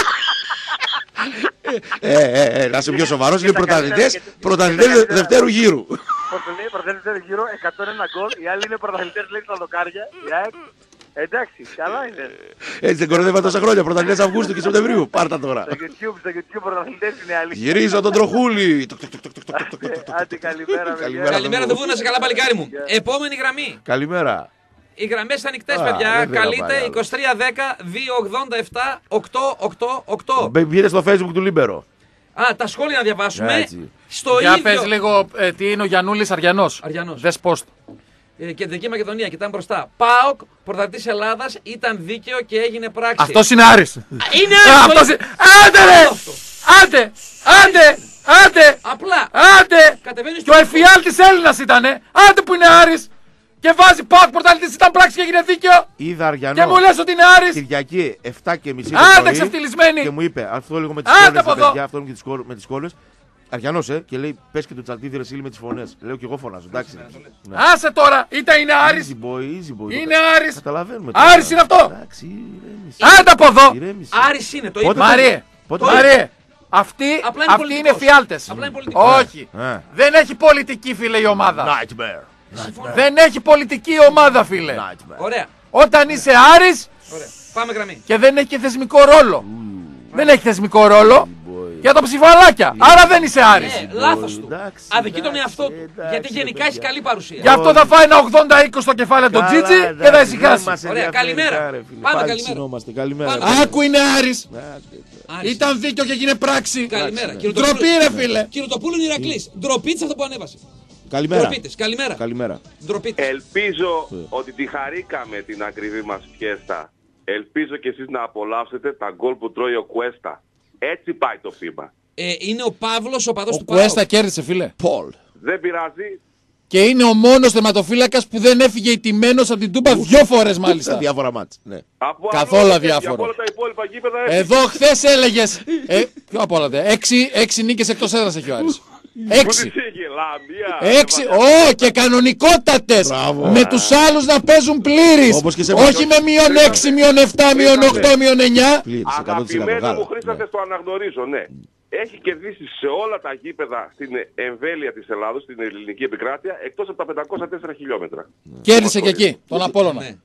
Ε, ε, ε, να είσαι πιο σοβαρός, είναι πρωταθλητές, πρωταθλητές δευτέρου γύρου. Πώς το λέει, πρωταθλητές δευτέρου γύρου, εκατόν ένα γκολ, οι άλλοι είναι πρωταθλητές λέει στα δοκάρια, η ΑΕΚ. Εντάξει, καλά είναι. Έτσι δεν κοροϊδεύα τόσα χρόνια, πρωταθλητές Αυγούστου και Σεπτεμβρίου, πάρτα τώρα. Στο YouTube, στο YouTube πρωταθλητές είναι οι άλλοι. Γυρίζω τον τροχούλι. Άντε καλημέρα, καλημέρα, δεν να σε καλά παλικάρι μου. Επόμενη γραμμή. Καλημέρα. Οι γραμμές είναι ανοιχτές, παιδιά. Καλείτε είκοσι τρία δέκα δύο ογδόντα επτά οκτώ οκτώ οκτώ. Μπείτε στο Facebook του Λίμπερο. Α, τα σχόλια να διαβάσουμε. Στο Για ίδιο... πες λίγο ε, τι είναι ο Γιαννούλης Αριανός. Αριανός. Δες πώς. Ε, Κεντρική Μακεδονία, κοιτάμε μπροστά. ΠΑΟΚ, πρωταθλητής Ελλάδας, ήταν δίκαιο και έγινε πράξη. Αυτός είναι Άρης. Είναι Άρης. Είναι... Άντε ρε! Άντε! Άντε! Άντε! Απλά. Άντε! Και ο εφιάλτης Έλληνας ήτανε. Άντε που είναι Άρης. Και βάζει ΠΑΟΚ πρωταθλητής, ήταν πράξη και έγινε δίκαιο. Είδα Αριανό. Και μου λες ότι είναι Άρης. Κυριακή επτά και μισή Άντε ξεφτυλισμένοι. Και μου είπε αυτό λίγο με τις κόλλες, παιδιά, αυτό με τις κόλλες. Αριανός, ε, και λέει πες και το Τσαλτίδη Ρεσίλη με τις φωνές. Λέω και εγώ φωνάζω, εντάξει. Ναι. Άσε τώρα, είτε είναι Άρης. Easy boy, easy boy. Είναι Άρης. Καταλαβαίνουμε. Άρης είναι αυτό. Εντάξει, ηρέμησε. Άντε από εδώ. Ηρέμησε. Άρης είναι, το είπε. Μαριέ, Πότε- Μαριέ, αυτοί, Απλά είναι αυτοί είναι πολιτικός. φιάλτες. Απλά είναι πολιτικός. Όχι. Ε. Δεν έχει πολιτική, φίλε, η ομάδα. Nightmare. Δεν έχει πολιτική η ομάδα, φίλε. Nightmare. Ωραία. Όταν είσαι Άρης Ωραία. Πάμε γραμμή. και δεν έχει και θεσμικό ρόλο. Δεν έχει θεσμικό ρόλο για τα ψηφαλάκια. Άρα δεν είσαι Άρης. Ε, λάθος του. εντάξει, Αδικεί τον εντάξει, εαυτό του. εντάξει, Γιατί ρε γενικά έχει παιδιά. καλή παρουσία. Γι' αυτό θα φάει ένα ογδόντα είκοσι στο κεφάλι τον Καλά, Τζίτζι και εντάξει, θα ησυχάσει. δεν μας Ωραία, ενδιαφέρει, καλημέρα. ρε φίλε. Πάμε, Πάλι καλημέρα. ξυνόμαστε. Καλημέρα. Πάμε. παιδιά. Άκου είναι Άρης. Άρης. Ήταν δίκιο και έγινε πράξη. Καλημέρα. Ντροπή, ρε φίλε. Κυροτοπούλου Ηρακλής. Ντροπή της αυτό που ανέβασε. Καλημέρα. Ντροπή της. Καλημέρα. Καλημέρα. Ντροπή της. Ελπίζω ότι τη χαρήκαμε την ακριβή μας φιέστα. Ελπίζω και εσείς να απολαύσετε τα γκολ που τρώει ο Κουέστα. Έτσι πάει το φήμα. Ε, είναι ο Παύλος, ο παδός Ο του ΠΑΟΚ. Κουέστα κέρδισε, φίλε. Πολ. Δεν πειράζει. Και είναι ο μόνος τερματοφύλακας που δεν έφυγε ηττημένος από την Τούμπα δυο φορές μάλιστα. Διάφορα μάτς. Ναι. Από Καθόλου άλλο- αδιάφορο. Από όλα τα υπόλοιπα γήπεδα έφυγε. Εδώ χθες έλεγες. Ε, ποιο από όλα τα. Έξι, έξι νίκες εκτός έδρας έχει ο Άρης. Που της Έξι. είχε, Λαμία. Έξι. Ω, και κανονικότατες. Μπράβο. Με τους άλλους να παίζουν πλήρης. Όπως και σε Όχι με μείον έξι, μείον επτά, μείον οκτώ, μείον εννιά. Πλήρης, εκατό τοις εκατό. Αγαπημένο μου Γάλα. Χρήστατε, Ναι. το αναγνωρίζω, ναι. Έχει κερδίσει σε όλα τα γήπεδα στην εμβέλεια της Ελλάδος, στην ελληνική επικράτεια, εκτός από τα πεντακόσια τέσσερα χιλιόμετρα. Κέρδισε και εκεί, τον Απόλλωνα. Ναι.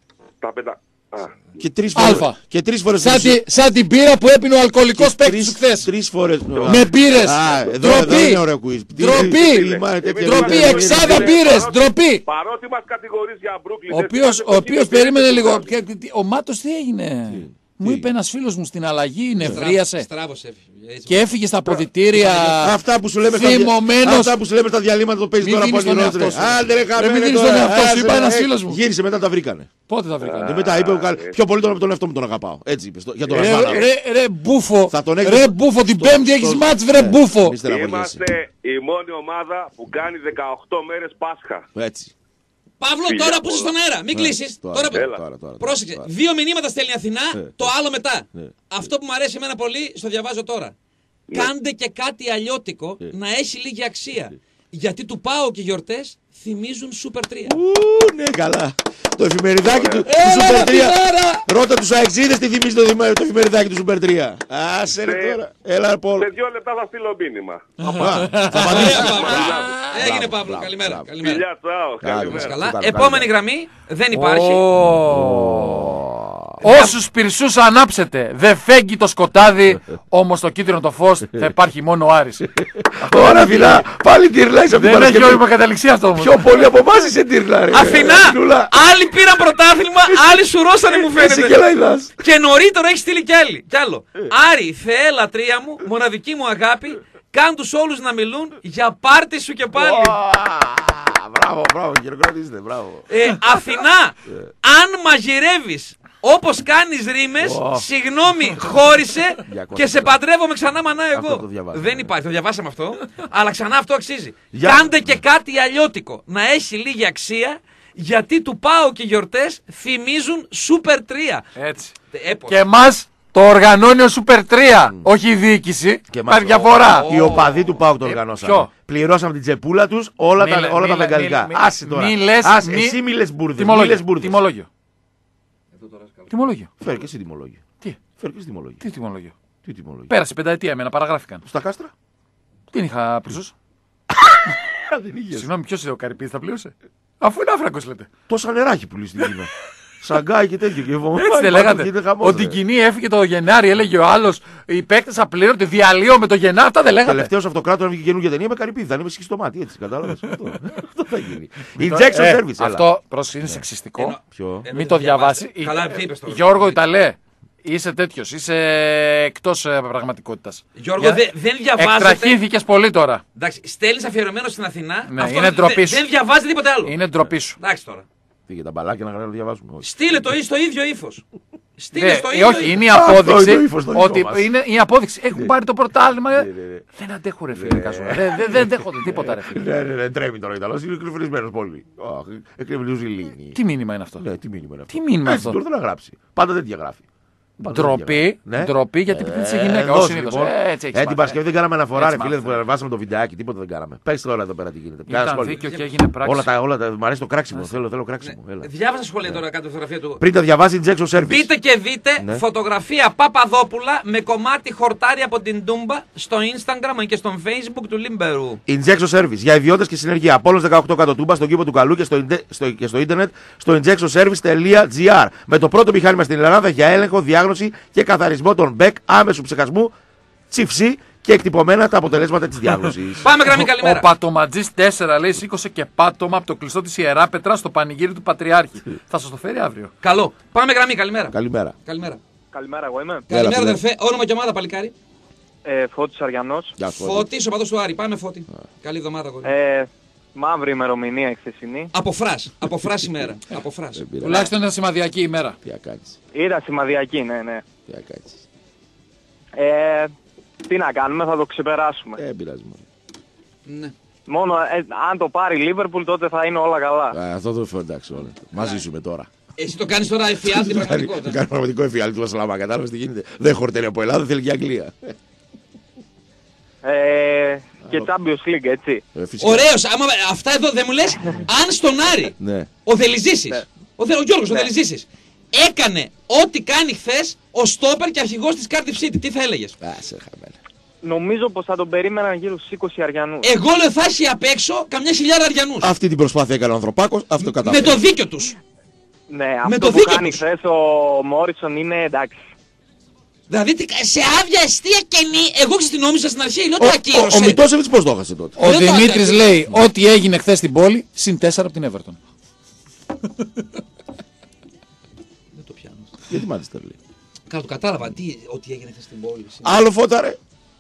Τα πεντα... Α, Και τρεις φορές. Αλφα. Και τρεις φορές. Σαν, τη- σαν την πύρα που έπινε ο αλκοολικός παίκτης σου χθες. Τρεις φορές. Με μπύρες. Α, εδώ, εδώ Ντροπή. είναι ωραίο quiz. Τι- Ντροπή. τι λιμάνι, τέτοια Ντροπή, λιμάνι. εξάδα μπύρες. Ντροπή. παρότι μας κατηγορείς για Brooklyn... Ο οποίος, ο οποίος περίμενε λίγο. Και- τι- Ο Μάτος τι έγινε. Μου είπε ένας φίλος μου στην αλλαγή, νευρίασε. Στράβος έφυγε. Έτσι. Και έφυγε στα αποδυτήρια. Αυτά που σου λέμε στα, δια- θυμωμένος. αυτά που σου λέμε στα διαλύματα το παίζει Μην τώρα δίνεις από τον την εαυτό σου. Άντε ρε Ρε, χαμένε μην δίνεις τώρα. τον εαυτό σου, Άσε, είπα ρε, ένας ε, φίλος μου. Γύρισε μετά τα βρήκανε. Πότε θα βρήκα. Και μετά είπε ο Κα- πιο πολύ τον από τον εαυτό μου τον αγαπάω. Έτσι είπε. στο- Για τον Ρε, Ασβάνα. ρε, ρε μπούφο. Θα τον έχεις- Ρε μπούφο, την στο- Πέμπτη στο- έχεις μάτς, βρε Ναι, μπούφο. μη στεναχωριέσαι. Είμαστε η μόνη ομάδα που κάνει δεκαοκτώ μέρες Πάσχα. Έτσι. Παύλο, Φιλιά τώρα που είσαι πολλά. στον αέρα, μην κλείσεις. Τώρα, Τώρα, τώρα, Έλα. τώρα, τώρα, πρόσεξε. τώρα. Δύο μηνύματα στέλνει η Αθηνά, Ε, το άλλο μετά. Ναι. Αυτό που μου αρέσει εμένα πολύ, στο διαβάζω τώρα. Κάντε και κάτι αλλιώτικο Ε. να έχει λίγη αξία. Γιατί του πάω και γιορτές θυμίζουν Super τρία. Ου, ναι, καλά. Το εφημεριδάκι του, του Έλα, Super ρε, τρία. φιλάρα. Ρώτα τους αεξίδες τι θυμίζει το, δημέ- το εφημεριδάκι του Super τρία. Άσε ρε Σε- τώρα. Έλα, Πολ. Σε δύο λεπτά θα στείλω μήνυμα. Α, θα απαντήσει. Ωραία, Παύλο. Μπράβο, Έγινε μπράβο, Παύλο, μπράβο, καλημέρα. μπράβο. καλημέρα. Φιλιά, τσάω. Καλημέρα. Καλημέρα. Καλά. Καλά, Επόμενη καλά. γραμμή δεν υπάρχει. Όσους πυρσούς ανάψετε, δεν φέγγει το σκοτάδι, όμως το κίτρινο το φως θα υπάρχει μόνο ο Άρης. Τώρα φιλά, πάλι τυρλάει σε αυτήν την Δεν έχει Παρασκευή. όνομα καταληξία αυτό όμως. Πιο πολύ από εμάς είσαι τυρλά ρε. Αθηνά! Νουλά. Άλλοι πήραν πρωτάθλημα, άλλοι σουρώσανε μου Είσαι και φαίνεται. λαϊδάς. Και νωρίτερο έχει στείλει κι άλλοι. Κι άλλο. Άρη, Θεέ λατρεία μου, μοναδική μου αγάπη, κάν τους όλους να μιλούν για πάρτι σου και πάλι. Α, Μπράβο, μπράβο, χειροκροτήστε, μπράβο. Ε, Αθηνά, αν μαγειρεύεις όπως κάνεις ρήμες, συγγνώμη, χώρισε και σε παντρεύομαι ξανά μανά Αυτό εγώ. το διαβάσαμε. Δεν υπάρχει, το διαβάσαμε αυτό, αλλά ξανά αυτό αξίζει. Για- Κάντε και κάτι αλλιώτικο, να έχει λίγη αξία, γιατί του πάω και γιορτές θυμίζουν Super τρία. Έτσι. Έπος. Και εμάς το οργανώνει ο Super τρία, όχι η διοίκηση. Και Υπάρχει μας- διαφορά. Οι οπαδοί του ΠΑΟΚ το οργανώσανε. ποιο? Πληρώσαμε την τσεπούλα τους όλα Μη τα, λε- όλα μη τα λε- βεγγαλικά. μη- Άσε τώρα. μη λες- Άσε, μη- εσύ μη λες μπουρδες. Μη Τιμολόγιο. λες μπουρδες. Τιμολόγιο. Τιμολόγιο. Φέρ και εσύ τιμολόγιο. Τι, Φέρ και εσύ τιμολόγιο. τι τιμολόγιο. Τι τιμολόγιο. Πέρασε πενταετία εμένα, παραγράφηκαν. Στα κάστρα. Δεν είχα πλούσος. Δεν είχες. Συγγνώμη, ποιος είναι ο Καρυπίδης, θα πλήρωσε. Αφού είναι άφρακος λέτε. Τόσα νερά έχει πουλήσει στην Κίνα. Σαγκάι και τέτοιο. Και βομβάει, Έτσι δεν πάντα λέγατε. γίνεται χαμός, Ότι η ρε. κοινή έφυγε το Γενάρη, έλεγε ο άλλος. Οι παίκτες απλήρωτοι, διαλύω με το Γενάρη, αυτά δεν λέγατε. Τελευταίος αυτοκράτορας βγήκε καινούργια ταινία με καρυπίδι. Θα είναι με σκίσει το μάτι. Έτσι, κατάλαβες. Αυτό Αυτό θα γίνει. Injection Ε, service. έλα. Αυτό προς είναι σεξιστικό. Εννο- Ποιο. Ε, Μην δεν το το διαβάσει. διαβάσει. Καλά, Ε, τι είπες τώρα. Γιώργο Ιταλέ, είσαι τέτοιος. Είσαι εκτός ε, πραγματικότητας. Γιώργο, Για- δε- δεν διαβάζετε. Εκτραχύνθηκες πολύ τώρα. Εντάξει, στέλνεις αφιερωμένο στην Αθηνά. Ναι, αυτό είναι δεν- ντροπή δεν- σου. Δεν διαβάζει τίποτε άλλο. Είναι ντροπή σου. Εντάξει τώρα. Φύγε τα μπαλάκια να διαβάζουμε. Όχι. Στείλε το ή στο ίδιο ύφος. Στείλε Ναι, στο ε, ίδιο όχι, ύφος. είναι η Αυτό απόδειξη. είναι το ύφος, το ότι δικό μας. είναι η απόδειξη. Έχουν πάρει το πρωτάθλημα. ναι, ναι. Δεν αντέχω, ρε φίλε. Καζό. Δεν δεν- δεν δέχονται τίποτα, ρε φίλε. Ναι, ναι, ναι, τρέμει τώρα ο Ιταλός. Είναι κρυφρισμένος πολύ. Εκκρεμιλούζει λίνη. Τι μήνυμα είναι αυτό. Ναι, τι μήνυμα είναι αυτό. Τι μήνυμα Έτσι, αυτό? τώρα να γράψει. Πάντα τέτοια γράφει. Ντροπή, Ναι. ντροπή γιατί πετύχει Ε, γυναίκα. δώσε, Ω συνήθως. λοιπόν. Ε, έτσι έχεις Ε, την μάθει. Παρασκευή δεν κάναμε αναφορά, ρε Έτσι φίλε. μάθαμε. Βάσαμε το βιντεάκι, τίποτα δεν κάναμε. Πες τώρα εδώ πέρα τι γίνεται. Κάνα Ήταν σχόλιο. δίκιο και έγινε πράξη. Όλα τα, όλα τα, μ' αρέσει το κράξιμο. Θέλω, θέλω κράξιμο. Έλα. Διάβασα σχόλια τώρα κάτω φωτογραφία του. Πριν τα διαβάσει η Jackson Service. Μπείτε και δείτε Ναι. φωτογραφία Παπαδόπουλα με κομμάτι χορτάρι από την Τούμπα στο Instagram και στο Facebook του Λίμπερου. Injection Service για ιδιώτες και συνεργεία. Απόλλωνας δεκαοκτώ κάτω Τούμπα, στον κήπο του Καλού και στο, ιντε- στο, και στο ίντερνετ στο injection service τελεία gr. Με το πρώτο μηχάνημα στην Ελλάδα για έλεγχο, διάγνωση και καθαρισμό των μπεκ άμεσου ψεκασμού, τσιφσί και εκτυπωμένα τα αποτελέσματα της διάγνωσης. Πάμε γραμμή, Ο καλημέρα. Πατοματζής τέσσερα λέει σήκωσε και πάτωμα από το κλειστό της Ιεράπετρα στο πανηγύρι του Πατριάρχη. Θα σας το φέρει αύριο. Καλό. Πάμε γραμμή, καλημέρα. Καλημέρα. Καλημέρα. Καλημέρα, εγώ είμαι. Καλημέρα, φίλε. αδερφέ. Όνομα και ομάδα, παλικάρι. Ε, Φώτης Αριανός. Γεια σου. Φώτη, ο παδός του Άρη. Πάμε, Φώτη. Καλή εβδομάδα, γόρι. Ε, μαύρη ημερομηνία η χθεσινή. Από φράς. Από φράς ημέρα. Από φράς. Τουλάχιστον είναι σημαδιακή ημέρα. Τι ακάτσεις. Είδα σημαδιακή, ναι, ναι. Τι ακάτσεις. Ε, τι να κάνουμε, θα το ξεπεράσουμε. Ε, πειράζει μόνο. Ναι. Μόνο ε, αν το πάρει η Λίβερπουλ τότε θα είναι όλα καλά. Ε, αυτό το φέρω εντάξει όλα. Μαζί σου είμαι τώρα. Εσύ το κάνεις τώρα εφιάλτη Κάνει πραγματικότητα. κάνει πραγματικό εφιάλτη του Ασλάμα. Κατάλαβες τι γίνεται. Δεν χορταίνει από Ελλάδα, θέλει και Αγγλία. Ε, και Champions League, έτσι. Ε, φυσικά. Ωραίος. Άμα αυτά εδώ δεν μου λες, αν στον Άρη Ναι. ο Δελιζήσης, ο, Δε, ο Γιώργος ο Δελιζήσης, έκανε ό,τι κάνει χθες ο στόπερ και αρχηγός της Cardiff City, τι θα έλεγες? Άσε χαμένα. Νομίζω πως θα τον περίμεναν γύρω στους είκοσι Αριανούς. Εγώ λέω θα έχει απ' έξω καμιά χιλιάρα Αριανούς. Αυτή την προσπάθεια έκανε ο Ανθρωπάκος, αυτό Με κατάφερε. το δίκιο τους. Ναι, με αυτό το που δίκιο κάνει τους. χθες ο Μόρισον είναι εντάξει. Δηλαδή τι- σε άδεια εστία κενή, εγώ και την νόμιζα στην αρχή, λέω Ο, το ο, ακύρωσε. ο Μητόσεβιτς πώς το έχασε τότε. Ο Δεν το Δημήτρης έκανε. λέει ό,τι έγινε χθες στην πόλη συν τέσσερα από την Everton. Δεν το πιάνω. Γιατί μάλιστα λέει. Καλά, το κατάλαβα. Τι, ότι έγινε χθες στην πόλη. Άλλο φώτα ρε.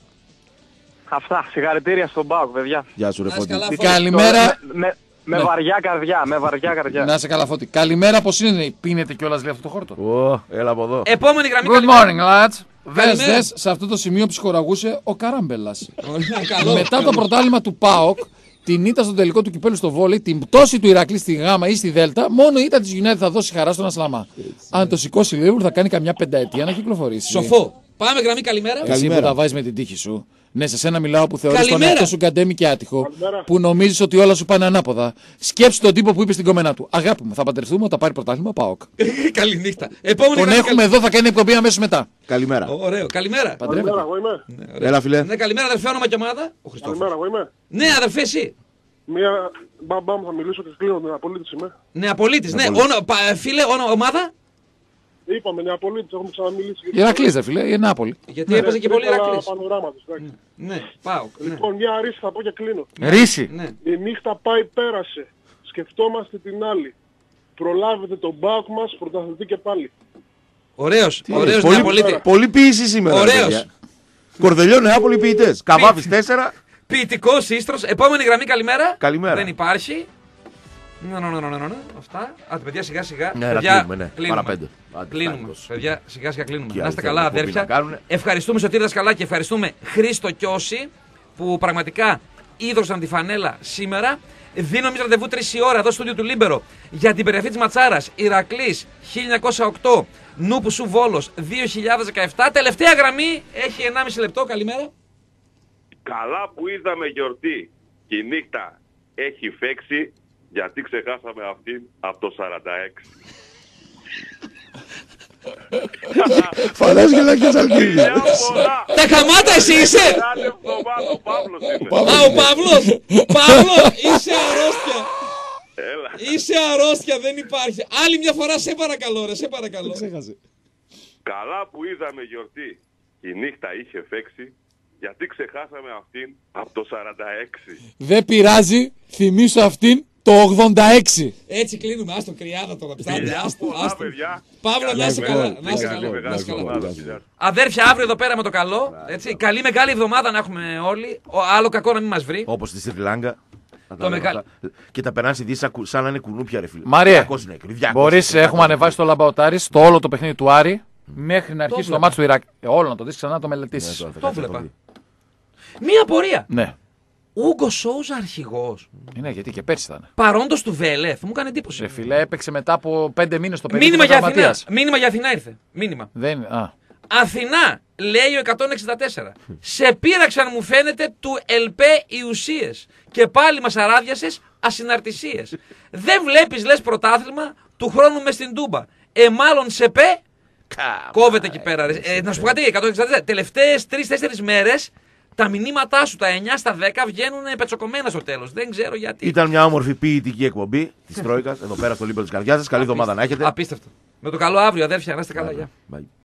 Αυτά, συγχαρητήρια στον ΠΑΟΚ, παιδιά. Γεια σου ρε Να είσαι Φώτη. καλά, Φώτη. Καλημέρα. Με, με, με Ναι. βαριά καρδιά, με βαριά καρδιά. Να σε καλά, Φώτη. Καλημέρα, πώς είναι, πίνετε κιόλας λέει αυτό το χόρτο. Ω, έλα από εδώ. Επόμενη γραμμή. Good καλημέρα. morning, lads. Δες, Καλημέρα. δες, σε αυτό το σημείο ψυχοραγούσε ο Καράμπελας. Ωραία, καλό. Μετά το πρωτάθλημα του ΠΑΟΚ, την ήττα στο τελικό του κυπέλου στο βόλεϊ, την πτώση του Ηρακλή στη Γάμα ή στη Δέλτα, μόνο η ήττα της United θα δώσει χαρά στον Ασλαμά. Αν το σηκώσει η Liverpool θα κάνει καμιά πενταετία να κυκλοφορήσει. Σοφό. Πάμε γραμμή, καλημέρα. Εσύ Καλημέρα. που τα βάζεις με την τύχη σου. Ναι, σε σένα μιλάω που θεωρείς τον Καλημέρα. εαυτό σου καντέμι και άτυχο. Που νομίζεις ότι όλα σου πάνε ανάποδα. Σκέψου τον τύπο που είπε στην κομμένα του. Αγάπη μου, θα παντρευτούμε όταν πάρει πρωτάθλημα ΠΑΟΚ. Καληνύχτα. Επόμενη Τον γραμμή. έχουμε εδώ, θα κάνει εκπομπή αμέσως μετά. Καλημέρα. καλη- Ωραίο. Καλημέρα. Παντρεύεται. Εγώ είμαι. Έλα φίλε. Ναι, καλημέρα, αδερφέ, όνομα και ομάδα. Ο Χριστόφωρος. Καλημέρα, εγώ είμαι. Ναι, αδερφέ, εσύ. Μία μπαμπά θα μιλήσω και κλείνω, Νεαπολίτης είμαι. Νεαπολίτης. Ναι, Νεαπολίτης. όνομα, πα- φίλε, όνομα, ομάδα. Είπαμε Νεαπολίτης, έχουμε ξαναμιλήσει. Ηρακλής, ρε φίλε, η Νάπολη. Γιατί έπαιζε και πολύ Ηρακλής. Πανοράματος, εντάξει. Ναι, πάω. Ναι. Λοιπόν, μια ρίση θα πω και κλείνω. Ρίση. Ναι. Η νύχτα πάει πέρασε. Σκεφτόμαστε την άλλη. Προλάβετε τον μπάουκ μας, πρωταθλητή και πάλι. Ωραίος, ωραίος Πολύ, Νεαπολίτη. πολύ ποιήση σήμερα. Ωραίος. ρε παιδιά. Κορδελιό Νεάπολη ποιητές. Καβάφης τέσσερα. Ποιητικός ίστρος. Επόμενη γραμμή, καλημέρα. Καλημέρα. Δεν υπάρχει. Ναι, ναι, ναι, ναι, ναι, ναι. Αυτά. Άντε, παιδιά, σιγά σιγά. Ναι, να παιδιά, κλείνουμε, ναι. κλείνουμε. Παραπέντε. Άντε, Κλείνουμε. φτάνει τόσο. Παιδιά, σιγά σιγά κλείνουμε. Και Να είστε άλλοι καλά, θέλουν εκπομπή αδέρφια. να κάνουνε. Ευχαριστούμε Σωτήρη Δασκαλάκη, ευχαριστούμε Χρήστο Κιώση που πραγματικά ίδρωσαν τη φανέλα σήμερα. Δίνω εμείς ραντεβού τρεις η ώρα εδώ στο στούντιο του Λίμπερο για την περιοχή της Ματσάρας. Ηρακλής χίλια εννιακόσια οκτώ, Νούπου Σου Βόλος δύο χιλιάδες δεκαεπτά. Τελευταία γραμμή έχει ενάμιση λεπτό. Καλημέρα. Καλά που είδαμε γιορτή και η νύχτα έχει φέξει γιατί ξεχάσαμε αυτήν από το σαράντα έξι. Φανάς γελάκια Σαλκίδη. Μια φορά. Τα χαμάτα εσύ είσαι! Κάθε εβδομάδα ο Παύλος είναι. Α, ο Παύλος! Παύλο, είσαι αρρώστια! Έλα. Είσαι αρρώστια, δεν υπάρχει. Άλλη μια φορά, σε παρακαλώ, ρε, σε παρακαλώ. Καλά που είδαμε γιορτή και η νύχτα είχε φέξει γιατί ξεχάσαμε αυτήν από το σαράντα έξι. Δεν πειράζει, θυμίσω αυτήν το ογδόντα έξι. Έτσι κλείνουμε, άστο κρυάδα τώρα. Ψάχνει, Μια άστο, φορά, άστο. παιδιά. Παύλο, να είσαι καλά. Να είσαι Καλή καλά. μεγάλη Να είσαι καλά. εβδομάδα, φιλιά. Αδέρφια, αύριο εδώ πέρα με το καλό. Έτσι. Καλή μεγάλη εβδομάδα να έχουμε όλοι. Ο, άλλο κακό να μην μας βρει. Όπως στη Σρι Λάγκα. Να τα Το λέμε μεγάλο. αυτά. Και τα περνάνε ειδήσεις σαν- σαν να είναι κουνούπια, ρε φίλε. Μάριε, διακόσιοι νεκροί, διακόσιοι μπορείς, νεκροί. έχουμε ανεβάσει το λαμπαοτάρι στο όλο το παιχνίδι του Άρη μέχρι να αρχίσει το βλέπω. μάτσο του Ιράκ. Ε, όλο να το δεις ξανά, να το μελετήσεις. Ναι, τώρα θα Το κάτσεις να βλέπα. δει. Μία πορεία. Ναι. Ούγκο Σόουζα αρχηγός. Ναι, γιατί και πέρσι ήταν. Παρόντος του Βέλεθ, μου έκανε εντύπωση. Ρε φίλε, έπαιξε μετά από πέντε μήνες στο παιδί. Μήνυμα για Αθηνά. Μήνυμα για Αθηνά ήρθε. Μήνυμα. Δεν, α. Αθηνά, λέει ο εκατόν εξήντα τέσσερα. Σε πείραξαν, μου φαίνεται, του ΕΛΠΕ οι ουσίες. Και πάλι μας αράδιασες ασυναρτησίες. Δεν βλέπεις, λες, πρωτάθλημα του χρόνου μες στην Τούμπα. Ε, μάλλον σε πέ. Κόβεται εκεί πέρα. Ε, να σου πω κάτι, εκατόν εξήντα τέσσερα. Τελευταίες τρεις τέσσερις μέρες τα μηνύματά σου, τα εννιά στα δέκα, βγαίνουν πετσοκομμένα στο τέλος. Δεν ξέρω γιατί. Ήταν μια όμορφη ποιητική εκπομπή της Τρόικας, εδώ πέρα στο Λίμπρο της Καρδιάς σας. Καλή εβδομάδα να έχετε. Απίστευτο. Με το καλό αύριο, αδέρφια, να είστε καλά. Γεια.